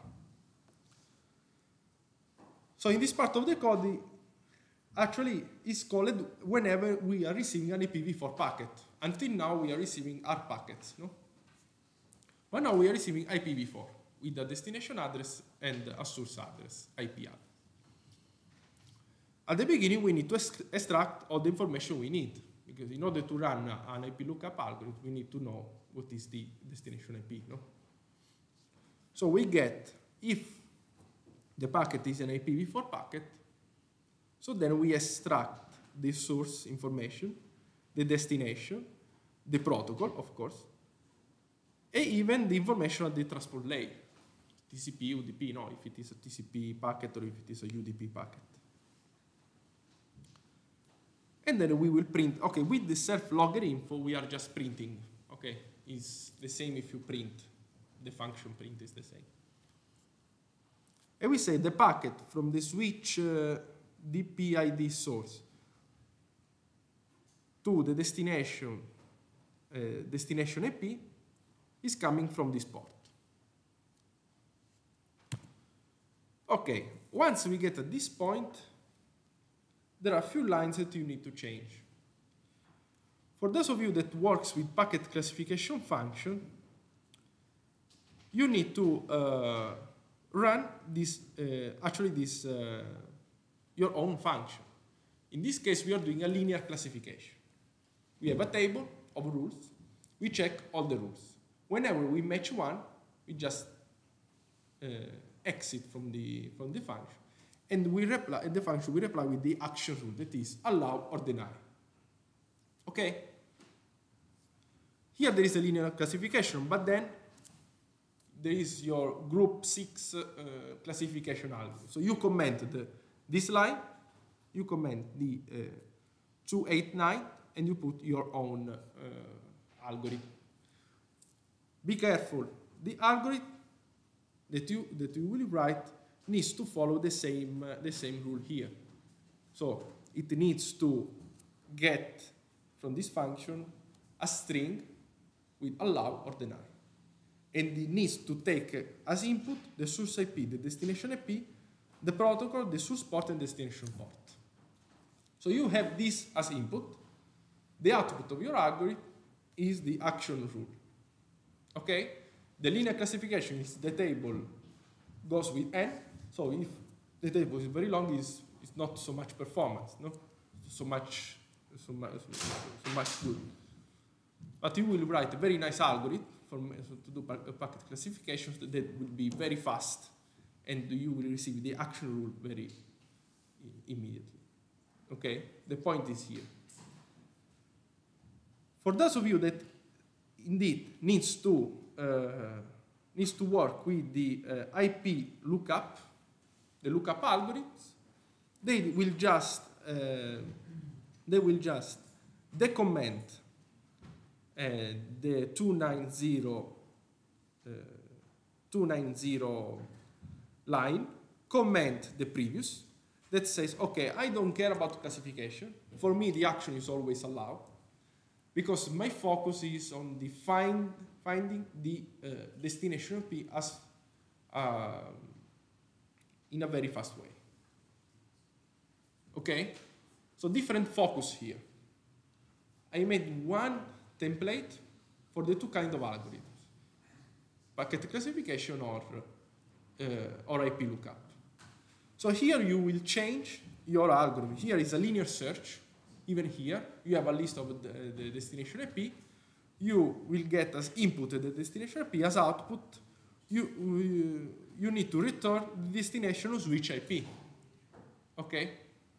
So in this part of the code, the, actually, it's called whenever we are receiving an I P v four packet. Until now, we are receiving A R P packets, no? But now we are receiving I P v four with a destination address and a source address, I P address. At the beginning, we need to extract all the information we need, because in order to run an I P lookup algorithm, we need to know what is the destination I P, no? So we get if the packet is an I P v four packet. So then we extract the source information, the destination, the protocol, of course, and even the information at the transport layer, T C P, U D P, no, if it is a T C P packet or if it is a U D P packet. And then we will print, okay, with the self-logger info, we are just printing, okay, it's the same if you print, the function print is the same. and we say the packet from the switch uh, D P I D source to the destination uh, destination A P is coming from this port. Okay, once we get at this point, there are a few lines that you need to change. For those of you that works with packet classification function, you need to uh, run this, uh, actually this, uh, your own function. In this case, we are doing a linear classification. We have a table of rules. We check all the rules. Whenever we match one, we just uh, exit from the, from the function. And we reply, the function we reply with the action rule, that is allow or deny. Okay? Here there is a linear classification, but then there is your group six uh, classification algorithm. So you comment the, this line, you comment the uh, two eight nine, and you put your own uh, algorithm. Be careful, the algorithm that you, that you will write needs to follow the same, uh, the same rule here. So it needs to get from this function a string with allow or deny. And it needs to take uh, as input the source I P, the destination I P, the protocol, the source port, and destination port. So you have this as input. The output of your algorithm is the action rule. Okay? The linear classification is the table goes with n. So if the table is very long, it's, it's not so much performance, no? So much, so much, so much good. But you will write a very nice algorithm for, to do packet classifications that will be very fast, and you will receive the action rule very immediately. Okay? The point is here. For those of you that indeed needs to uh, needs to work with the uh, I P lookup, the lookup algorithms, they will just uh, they will just decomment uh, the two ninety line, comment the previous that says, okay, I don't care about classification. For me, the action is always allowed, because my focus is on the find, finding the uh, destination P as uh, in a very fast way. Okay? So different focus here. I made one template for the two kind of algorithms, packet classification or, uh, or I P lookup. So here you will change your algorithm. Here is a linear search. Even here, you have a list of the, the destination I P. You will get as input the destination I P, as output, you, you, you need to return the destination switch I P. Okay?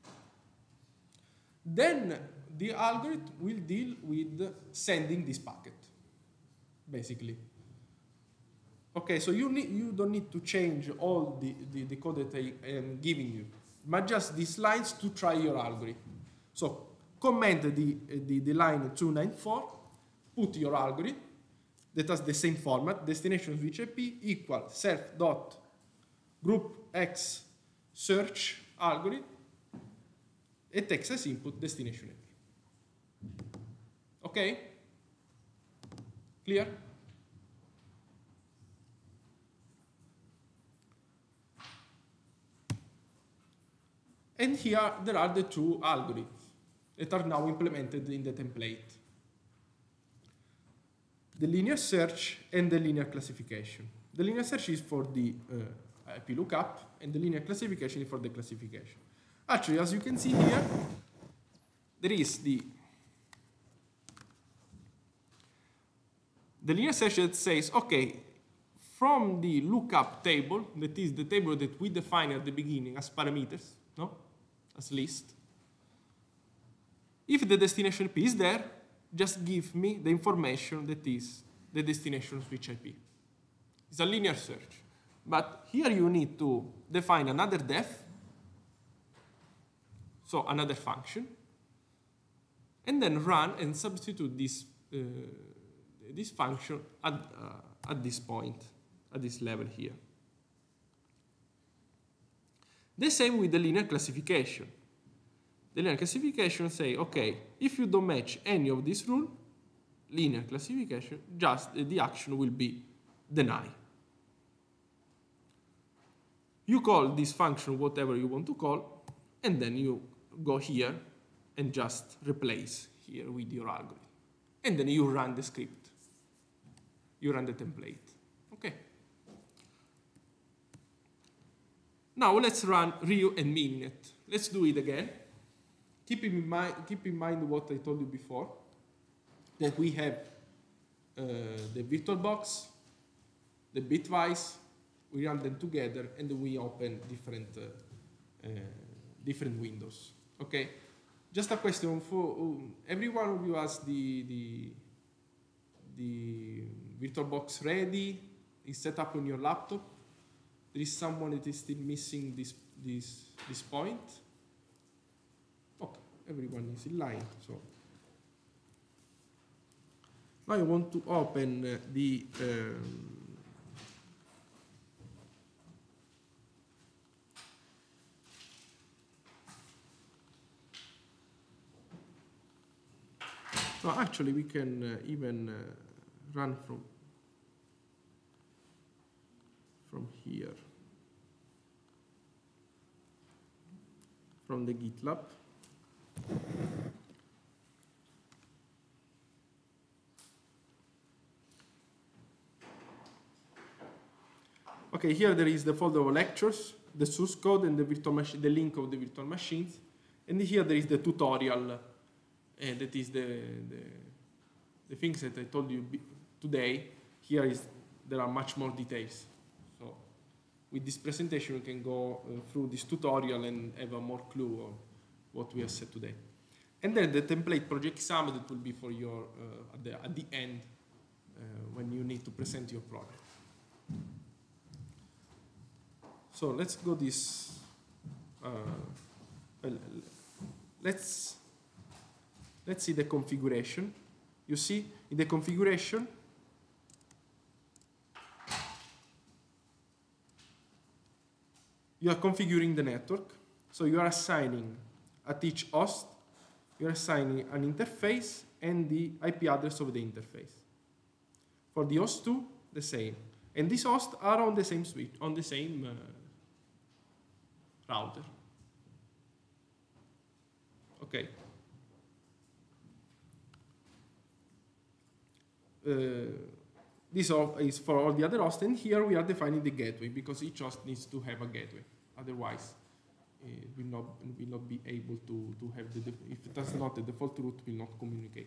Then the algorithm will deal with sending this packet, basically. Okay, so you, need, you don't need to change all the, the, the code that I am giving you, but just these lines to try your algorithm. So comment the, the, the line two ninety-four, put your algorithm that has the same format, destination switch I P equal self dot group X search algorithm, it takes as input destination I P. Okay? Clear? And here there are the two algorithms that are now implemented in the template. The linear search and the linear classification. The linear search is for the uh, I P lookup, and the linear classification is for the classification. Actually, as you can see here, there is the, the linear search that says, okay, from the lookup table, that is the table that we define at the beginning as parameters, no? As list. If the destination P is there, just give me the information that is the destination switch I P. It's a linear search. But here you need to define another def, so another function, and then run and substitute this, uh, this function at, uh, at this point, at this level here. The same with the linear classification. The linear classification say, okay, if you don't match any of these rules, linear classification, just uh, the action will be deny. You call this function whatever you want to call, and then you go here and just replace here with your algorithm. And then you run the script. You run the template. Okay. Now let's run Rio and Mininet. Let's do it again. Keep in mind, keep in mind what I told you before, that we have uh, the VirtualBox, the Bitwise, we run them together, and then we open different, uh, uh, different windows. Okay. Just a question for um, every one of you has the the the VirtualBox ready, is set up on your laptop. There is someone that is still missing this this this point. Okay, everyone is in line. So now I want to open uh, the um, no, actually we can uh, even uh, run from from here, from the GitLab. Okay, here there is the folder of lectures, the source code, and the virtual machine, the link of the virtual machines, and here there is the tutorial, and that is the the, the things that I told you today. Here is there are much more details. So with this presentation, you can go uh, through this tutorial and have a more clue on what we have said today. And then the template project summary that will be for your uh, at the at the end uh, when you need to present your project. So let's go this. Uh, well, let's let's see the configuration. You see in the configuration, you are configuring the network. So you are assigning at each host, you are assigning an interface and the I P address of the interface. For the host two, the same. And these hosts are on the same switch, on the same uh, router. Okay. Uh, this is for all the other hosts, and here we are defining the gateway because each host needs to have a gateway. Otherwise, it will not will not be able to to have the if it does not, the default route will not communicate.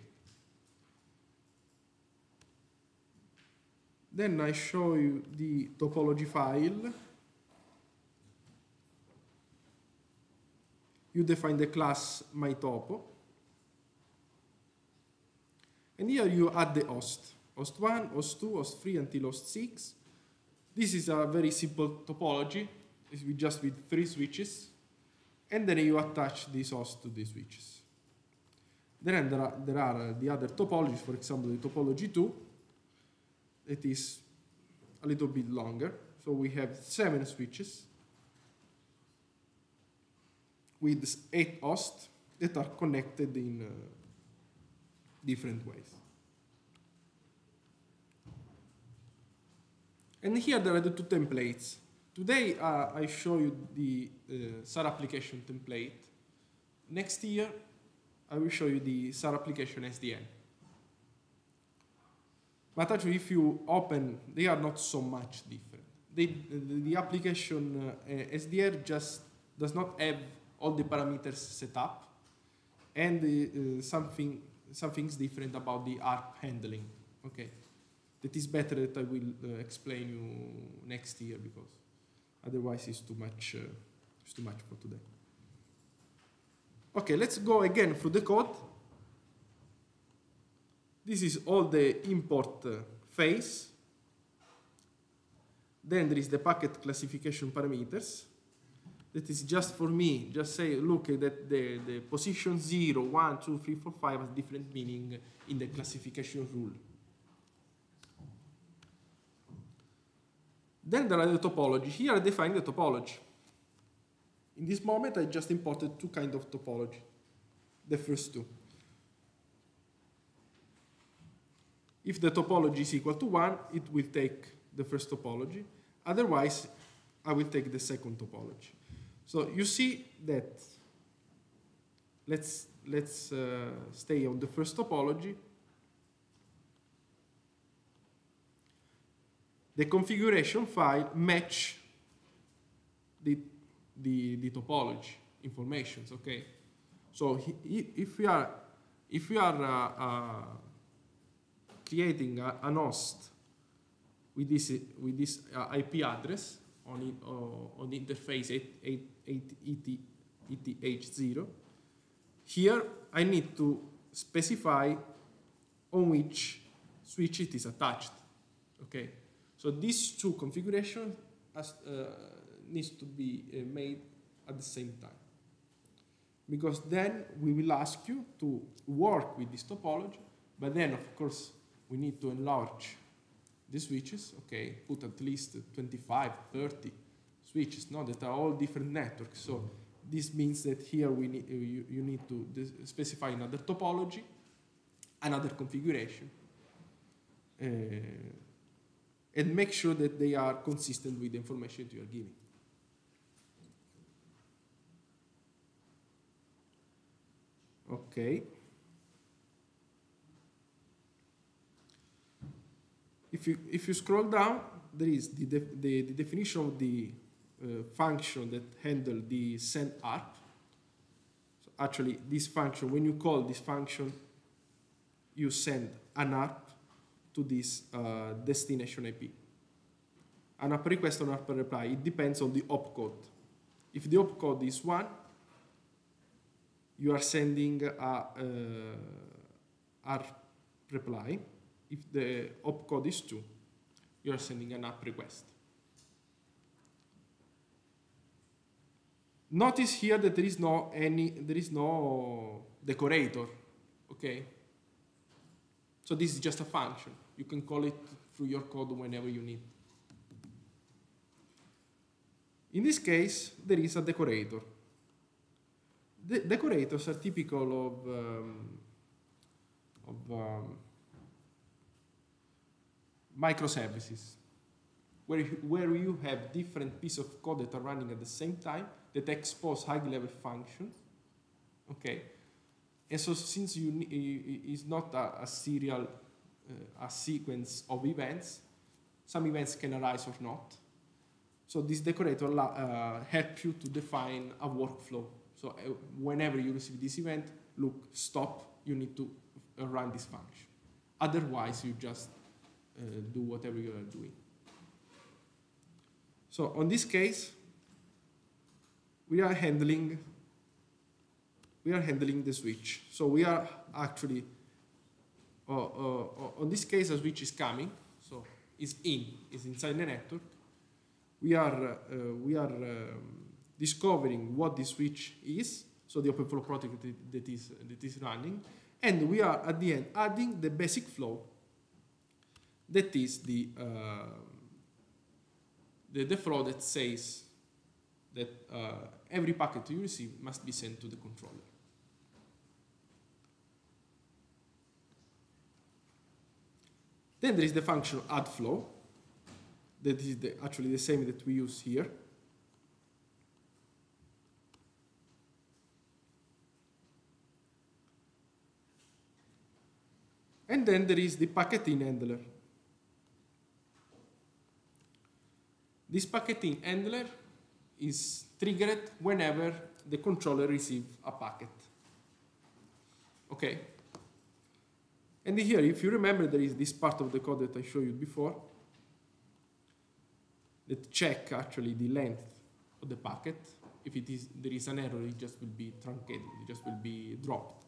Then I show you the topology file. You define the class mytopo. And here you add the host. Host one, host two, host three until host six. This is a very simple topology. It's with just with three switches. And then you attach this host to the switches. Then there are, there are the other topologies, for example, the topology two. It is a little bit longer. So we have seven switches with eight hosts that are connected in uh, different ways. And here there are the two templates. Today uh, I show you the uh, S A R application template. Next year I will show you the S A R application S D N. But actually, if you open, they are not so much different. They, the, the application uh, S D N just does not have all the parameters set up, and uh, something something's different about the A R P handling. Okay, that is better that I will uh, explain you next year because otherwise it's too much. Uh, it's too much for today. Okay, let's go again through the code. This is all the import uh, phase. Then there is the packet classification parameters. That is just for me, just say, look, that the, the position zero, one, two, three, four, five has different meaning in the classification rule. Then there are the topology. Here I define the topology. in this moment, I just imported two kind of topology, the first two. If the topology is equal to one, it will take the first topology. Otherwise, I will take the second topology. So you see that, let's, let's uh, stay on the first topology. The configuration file match the, the, the topology informations, okay? So he, if we are, if we are uh, uh, creating a, an host with this, with this uh, I P address on, it, uh, on the interface eight E T H zero, here I need to specify on which switch it is attached, okay? So these two configurations has, uh, needs to be uh, made at the same time. Because then we will ask you to work with this topology, but then of course we need to enlarge the switches, okay, put at least twenty-five, thirty switches, no, that are all different networks. So this means that here we need, you, you need to specify another topology, another configuration, uh, and make sure that they are consistent with the information that you are giving. Okay. If you, if you scroll down, there is the, def the, the definition of the uh, function that handle the send A R P. So actually, this function, when you call this function, you send an A R P to this uh, destination I P. An A R P request or an A R P reply, it depends on the opcode. If the opcode is one, you are sending a uh, A R P reply. If the opcode is two, you are sending an A R P request. Notice here that there is no any, there is no decorator, okay? So this is just a function. You can call it through your code whenever you need. In this case, there is a decorator. The decorators are typical of, um, of um, microservices, where you, where you have different pieces of code that are running at the same time that expose high-level functions, okay? And so since you it's not a, a serial, uh, a sequence of events, some events can arise or not. So this decorator uh, helps you to define a workflow. So uh, whenever you receive this event, look, stop, you need to uh, run this function. Otherwise, you just uh, do whatever you are doing. So on this case, we are handling we are handling the switch. So we are actually, uh, uh, on this case, a switch is coming, so it's in, it's inside the network. We are, uh, we are um, discovering what the switch is, so the OpenFlow protocol that is, that is running, and we are at the end adding the basic flow that is the, uh, the, the flow that says that uh, every packet you receive must be sent to the controller. Then there is the function add flow, that is the, actually the same that we use here. And then there is the packet in handler. This packet in handler is triggered whenever the controller receives a packet. Okay? And here, if you remember, there is this part of the code that I showed you before that check actually the length of the packet. If it is, there is an error, it just will be truncated, it just will be dropped.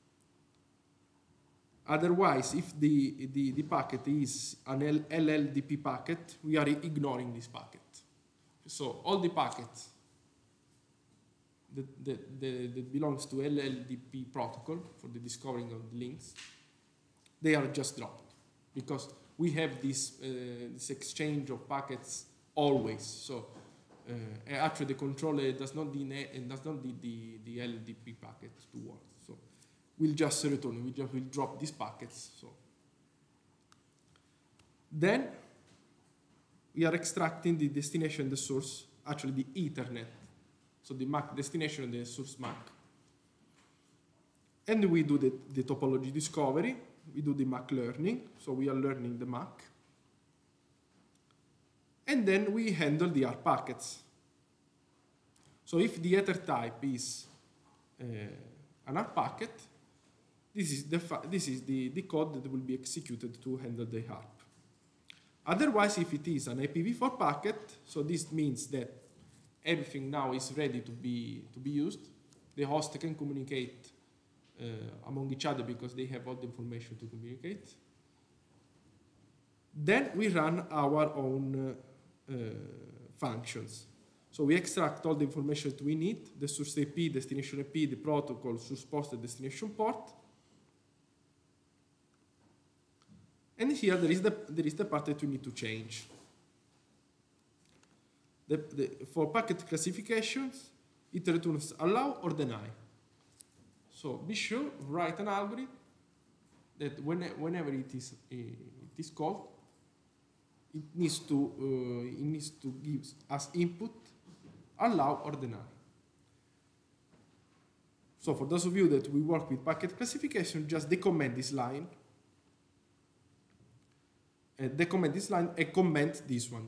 Otherwise, if the, the, the packet is an L L D P packet, we are ignoring this packet. So all the packets that, that, that, that belongs to L L D P protocol for the discovering of the links, they are just dropped because we have this, uh, this exchange of packets always. So uh, actually the controller does not need, does not need the, the L D P packet to work. So we'll just return, we just will drop these packets. So then we are extracting the destination, the source, actually the Ethernet. So the M A C destination and the source M A C. And we do the, the topology discovery. We do the M A C learning. So we are learning the M A C. And then we handle the R packets. So if the ether type is uh, an R packet, this is, the, this is the, the code that will be executed to handle the harp. Otherwise, if it is an I P v four packet, so this means that everything now is ready to be, to be used. The host can communicate uh, among each other because they have all the information to communicate. Then we run our own uh, uh, functions. So we extract all the information that we need, the source I P, destination I P, the protocol, source port, and destination port. And here there is the, there is the part that we need to change. The, the, for packet classifications, it returns allow or deny. So be sure, write an algorithm that when, whenever it is, uh, it is called, it needs to, uh, it needs to give as input allow or deny. So for those of you that we work with packet classification, just decomment this line, uh, decomment this line and comment this one.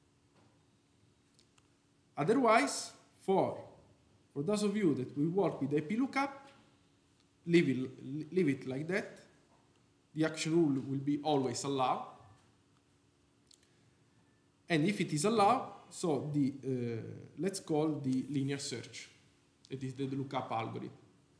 Otherwise, for, for those of you that will work with I P lookup, leave it, leave it like that. The action rule will be always allow. And if it is allowed, so the, uh, let's call the linear search. That is the, the lookup algorithm.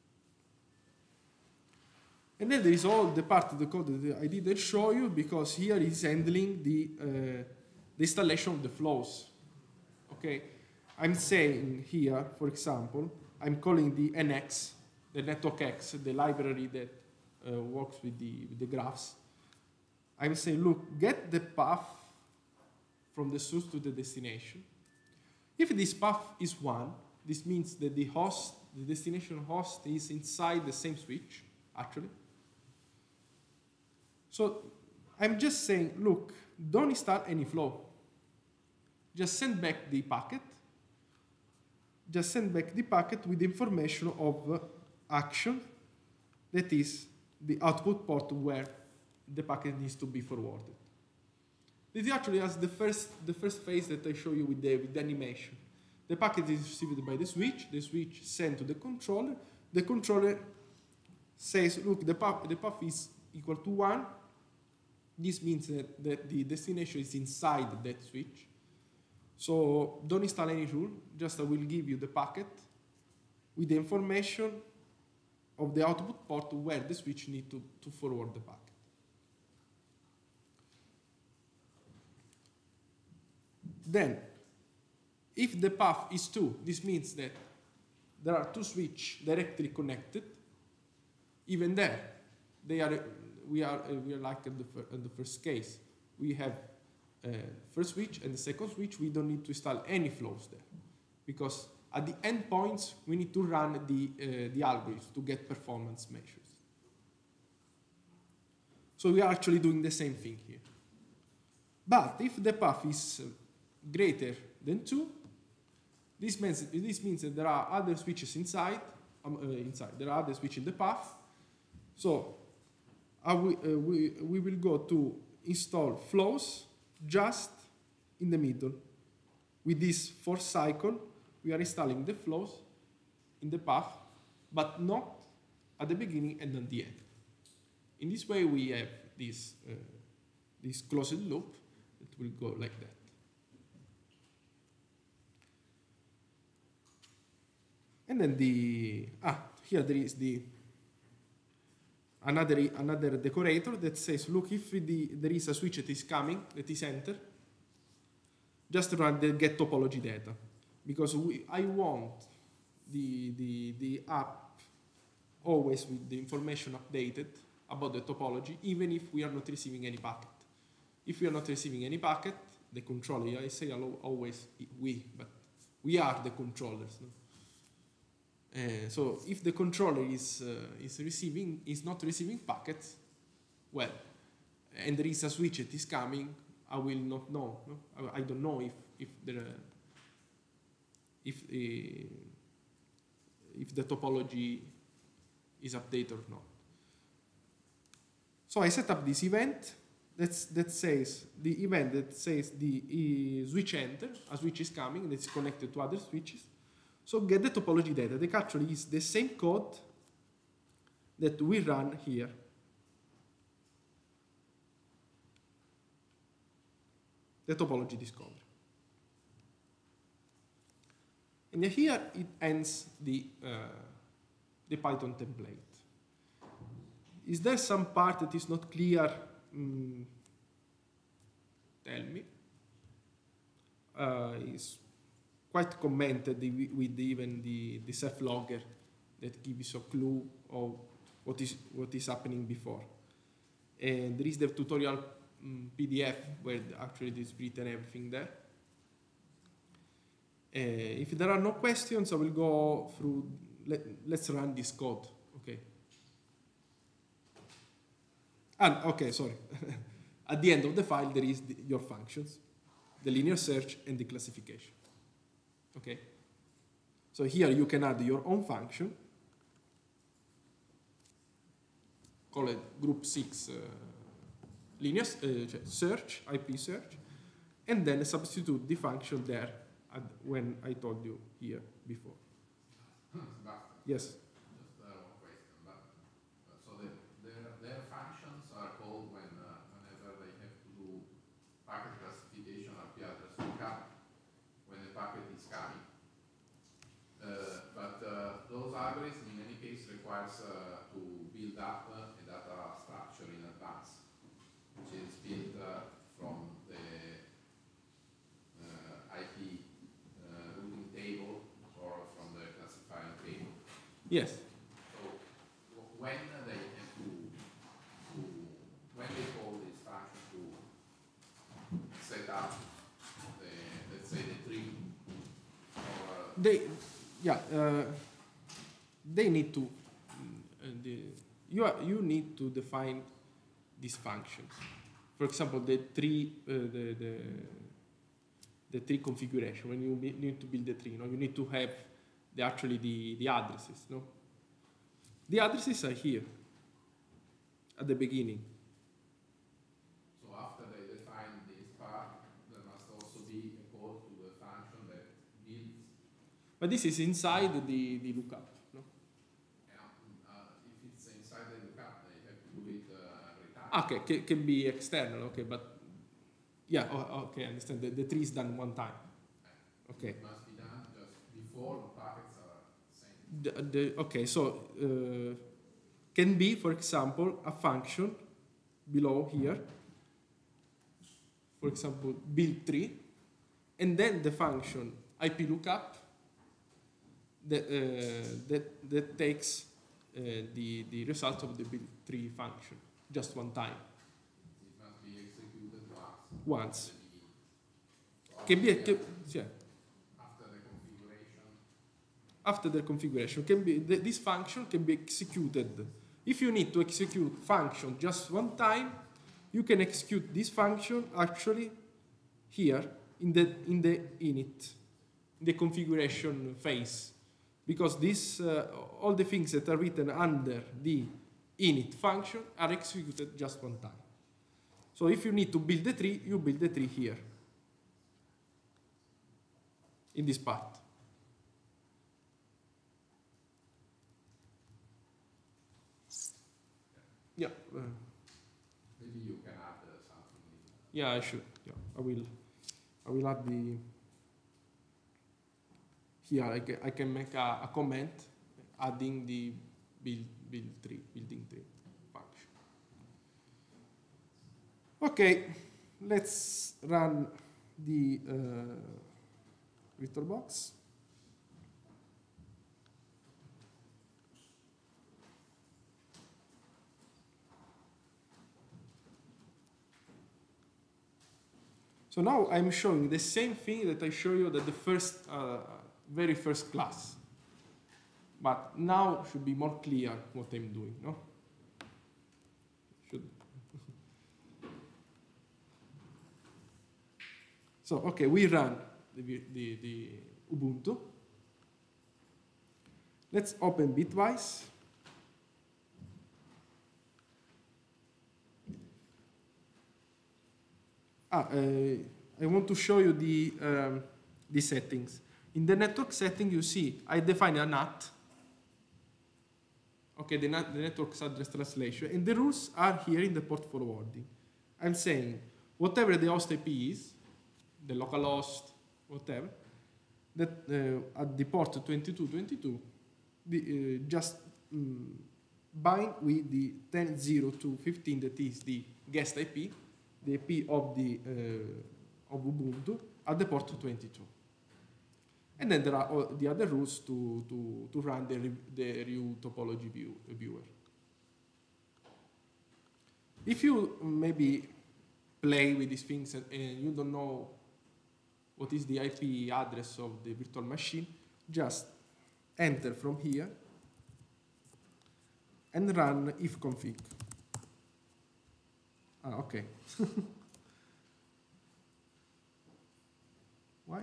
And then there is all the part of the code that I didn't show you because here is handling the, uh, the installation of the flows. Okay, I'm saying here, for example, I'm calling the N X, the NetworkX, the library that uh, works with the, with the graphs. I'm saying, look, get the path from the source to the destination. If this path is one, this means that the host, the destination host is inside the same switch, actually. So I'm just saying, look, don't install any flow. Just send back the packet. Just send back the packet with information of uh, action, that is the output port where the packet needs to be forwarded. This actually has the first, the first phase that I show you with the, with the animation. The packet is received by the switch, the switch sent to the controller. The controller says, look, the path, the path is equal to one. This means that, that the destination is inside that switch. So don't install any rule, just I will give you the packet with the information of the output port where the switch needs to, to forward the packet. Then, if the path is two, this means that there are two switches directly connected. Even there, they are, we are, we are like in the, fir in the first case. We have uh, first switch and the second switch. We don't need to install any flows there, because at the endpoints we need to run the uh, the algorithms to get performance measures. So we are actually doing the same thing here. But if the path is uh, greater than two, this means, this means that there are other switches inside, um, uh, inside. There are other switches in the path. So uh, we, uh, we, we will go to install flows just in the middle. With this fourth cycle, we are installing the flows in the path, but not at the beginning and at the end. In this way, we have this, uh, this closed loop that will go like that. And then the, ah, here there is the, another, another decorator that says, look, if the, there is a switch that is coming, that is enter, just run the get topology data. Because we, I want the, the, the app always with the information updated about the topology, even if we are not receiving any packet. If we are not receiving any packet, the controller, I say always we, but we are the controllers. No? Uh, so if the controller is uh, is receiving is not receiving packets, well, and there is a switch that is coming, I will not know. No? I, I don't know if if there uh, if uh, if the topology is updated or not. So I set up this event that's, that says the event that says the uh, switch enter, a switch is coming and it's connected to other switches. So get the topology data. That actually is the same code that we run here. The topology discovery. And here it ends the, uh, the Python template. Is there some part that is not clear? Mm, tell me. Uh, it's quite commented with even the, the Ceph logger that gives you a clue of what is, what is happening before. And there is the tutorial um, P D F where actually it is written everything there. Uh, if there are no questions, I will go through, let, let's run this code, okay? And, okay, sorry. At the end of the file, there is the, your functions, the linear search and the classification, okay? So here you can add your own function, call it group six uh, linear uh, search, I P search, and then substitute the function there at when I told you here before. Yes. Just uh, one question. But, uh, so the, their, their functions are called when uh, whenever they have to do packet classification or P address lookup when the packet is coming. Uh, but uh, those algorithms in any case requires uh, to build up uh, a data structure in advance, which is built uh, from the uh, I P uh, routing table or from the classifying table. Yes. So w- when they have to, to when they call this function to set up the, let's say the tree, or They, yeah, uh, they need to, uh, the, you, are, you need to define these functions. For example, the tree, uh, the, the, the tree configuration, when you need to build the tree, you know, you need to have the, actually the, the addresses, no? The addresses are here at the beginning. so after they define this part, there must also be a code to the function that builds. But this is inside the, the lookup, no? And uh, if it's inside the lookup, they have to do it uh, every time. Okay, can, can be external, okay, but yeah, oh, okay, I understand. The, the tree is done one time. Okay. It must be done just before the packets are sent. The, the, okay, so uh, can be, for example, a function below here, for example, build tree, and then the function I P lookup that, uh, that, that takes uh, the, the result of the build tree function just one time. It must be executed once. Once. So Can be, a, after can, the- yeah. after the configuration. After the configuration, can be th this function can be executed. If you need to execute function just one time, you can execute this function actually here in the in the init, in the configuration phase, because this uh, all the things that are written under the init function are executed just one time. So if you need to build the tree, you build the tree here in this part. Yeah. Uh, Maybe you can add uh, something. in- yeah, I should. Yeah, I will. I will add the. Here, I can, I can make a, a comment adding the build build tree building tree function. Okay, let's run the uh, VirtualBox. So So now I'm showing the same thing that I show you at the first, uh, very first class. But now should be more clear what I'm doing, no? Should. So, okay, we run the, the, the Ubuntu. Let's open Bitwise. Ah, uh, I want to show you the, um, the settings. In the network setting, you see I define a N A T. Okay, the, the network address translation. And the rules are here in the port forwarding. I'm saying whatever the host I P is, the local host, whatever, that uh, at the port twenty-two twenty-two, the, uh, just um, bind with the ten dot zero two dot fifteen, that is the guest I P, the I P of the uh, of Ubuntu at the port twenty-two. And then there are all the other rules to, to, to run the, the R U topology view, viewer. If you maybe play with these things and, and you don't know what is the I P address of the virtual machine, just enter from here and run ifconfig. Ah, okay. Why?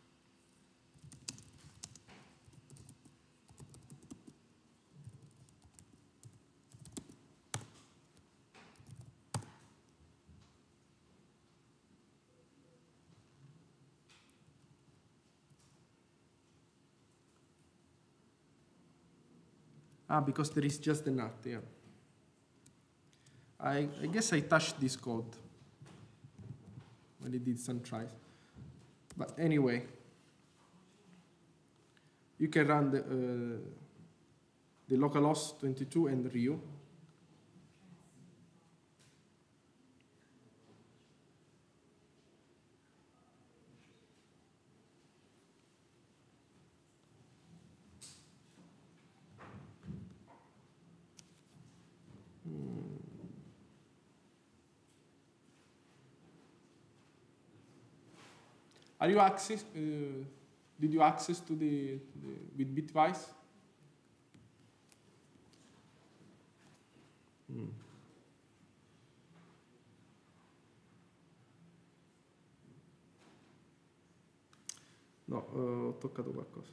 Ah, because there is just the N A T, yeah. I, I guess I touched this code when I did some tries. But anyway, you can run the, uh, the localhost twenty-two and R U. Are you access? Uh, did you access to the, the with Bitwise? Hmm. No, uh, ho toccato qualcosa.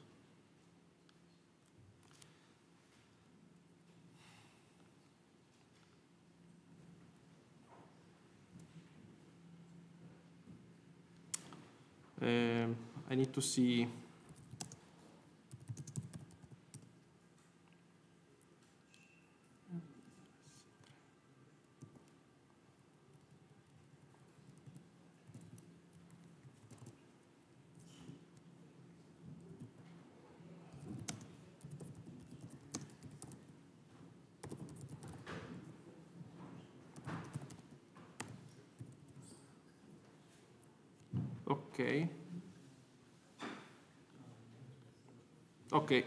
Um, I need to see. Okay. Okay.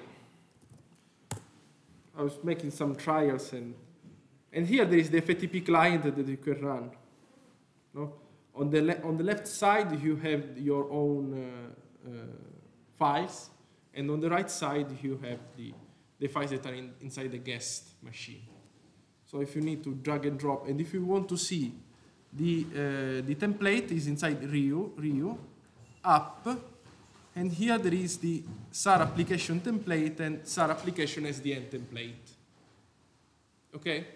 I was making some trials, and and here there is the F T P client that you can run. No, on the le on the left side you have your own uh, uh, files, and on the right side you have the the files that are in, inside the guest machine. So if you need to drag and drop, and if you want to see the uh, the template is inside R U, R U, app, and here there is the S A R application template and S A R application S D N template. Okay?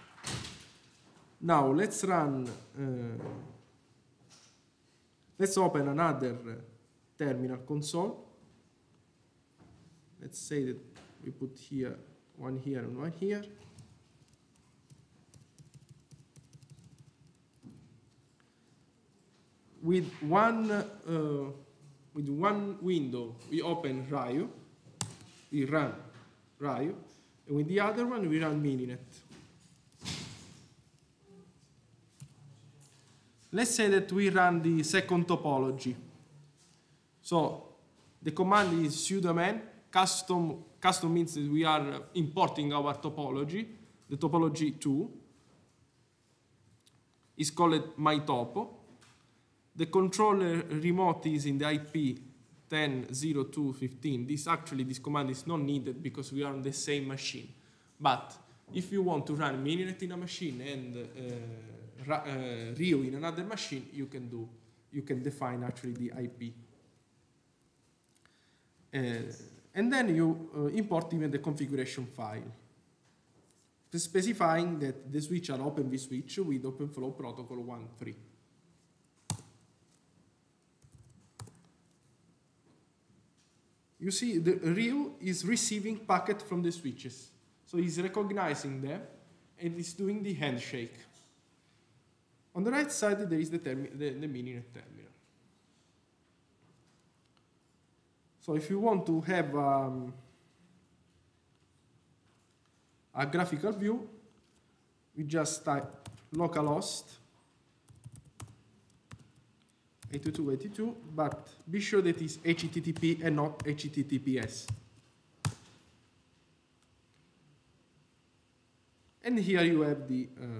Now let's run, uh, let's open another terminal console. Let's say that we put here, one here and one here. With one, uh, with one window, we open R U, we run R U, and with the other one, we run Mininet. Let's say that we run the second topology. So the command is sudo man, custom, custom means that we are importing our topology, the topology two, is called mytopo. the controller remote is in the I P ten dot zero dot two dot fifteen. This actually, this command is not needed because we are on the same machine. But if you want to run Mininet in a machine and uh, uh, Rio in another machine, you can do, you can define actually the I P. Uh, and then you uh, import even the configuration file, specifying that the switch are Open vSwitch with OpenFlow Protocol one point three. You see, the Rio is receiving packet from the switches. So he's recognizing them and he's doing the handshake. On the right side, there is the, the, the Mininet terminal. So if you want to have um, a graphical view, we just type localhost eighty-two dot eighty-two, but be sure that it's H T T P and not H T T P S. And here you have the, uh,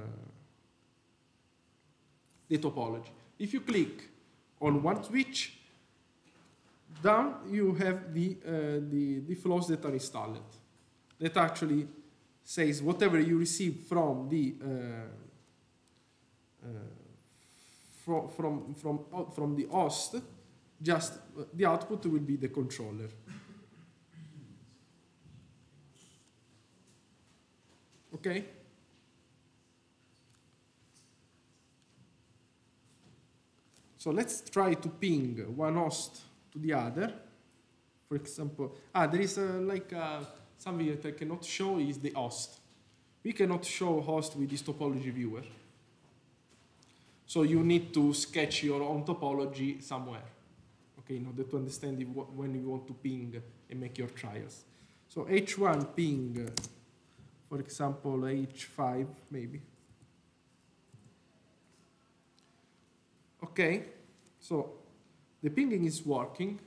the topology. If you click on one switch, down you have the, uh, the, the flows that are installed. That actually says whatever you receive from the uh, uh, from from from from the host, just uh, the output will be the controller. Okay. So let's try to ping one host to the other. For example, ah, there is a, like a, something that I cannot show is the host. We cannot show host with this topology viewer. So you need to sketch your own topology somewhere, okay, in order to understand if, when you want to ping and make your trials. So H one ping, for example, H five maybe. Okay, so the pinging is working.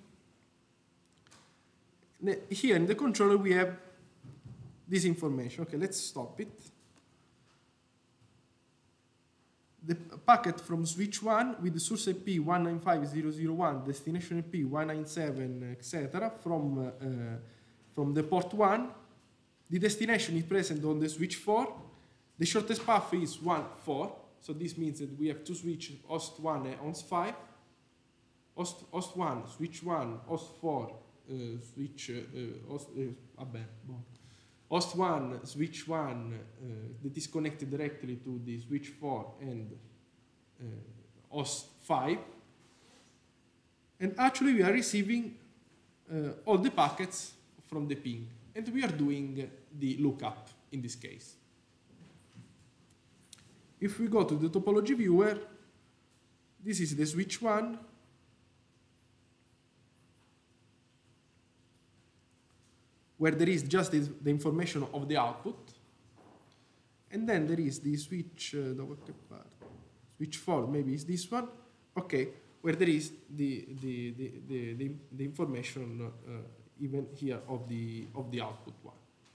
Here in the controller we have this information. Okay, let's stop it. The packet from switch one with the source I P one nine five dot zero dot zero dot one, destination I P one ninety-seven, et cetera from, uh, from the port one. The destination is present on the switch four. The shortest path is one four. So this means that we have two switches, host one and host five. Host, host one, switch one, host four, uh, switch, uh, host, uh, vabbè, bon. Host one, switch one, uh, that is connected directly to the switch four and uh, host five. And actually we are receiving uh, all the packets from the ping. And we are doing the lookup in this case. If we go to the topology viewer, this is the switch one. Where there is just the information of the output. And then there is the switch, uh, switch four, maybe it's this one. Okay, where there is the, the, the, the, the, the information uh, even here of the, of the output one.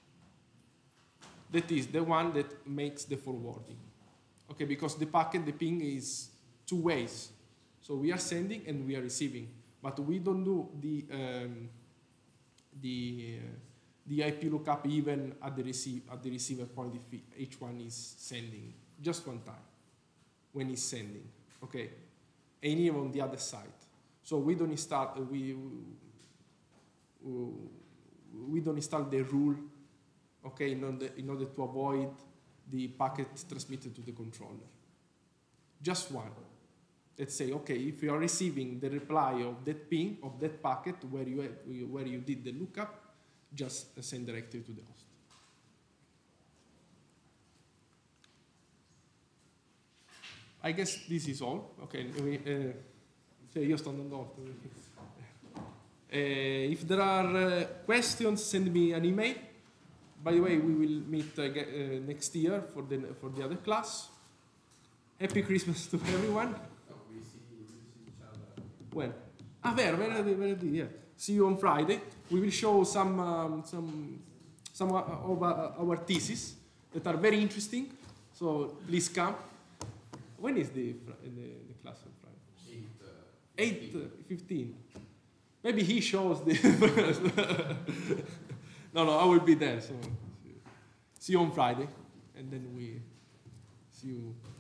That is the one that makes the forwarding. Okay, because the packet, the ping is two ways. So we are sending and we are receiving, but we don't do the, um, the, uh, the I P lookup even at the, receive, at the receiver point if H one is sending, just one time, when it's sending, okay? And even on the other side. So we don't install, uh, we, uh, we don't install the rule, okay, in order, in order to avoid the packet transmitted to the controller. Just one. Let's say, okay, if you are receiving the reply of that ping, of that packet where you, have, where you did the lookup, just send directly to the host. I guess this is all. Okay, uh, cioè io sto andando oltre. Uh, if there are uh, questions, send me an email. By the way, we will meet uh, uh, next year for the, for the other class. Happy Christmas to everyone. Oh, we see, we see each other. When? Ah, vero, venerdì, venerdì, yeah. See you on Friday. We will show some, um, some, some of our theses that are very interesting. So please come. When is the, the, the class on Friday? Eight, uh, eight fifteen. Maybe he shows the. no, no, I will be there. So see you on Friday, and then we see you.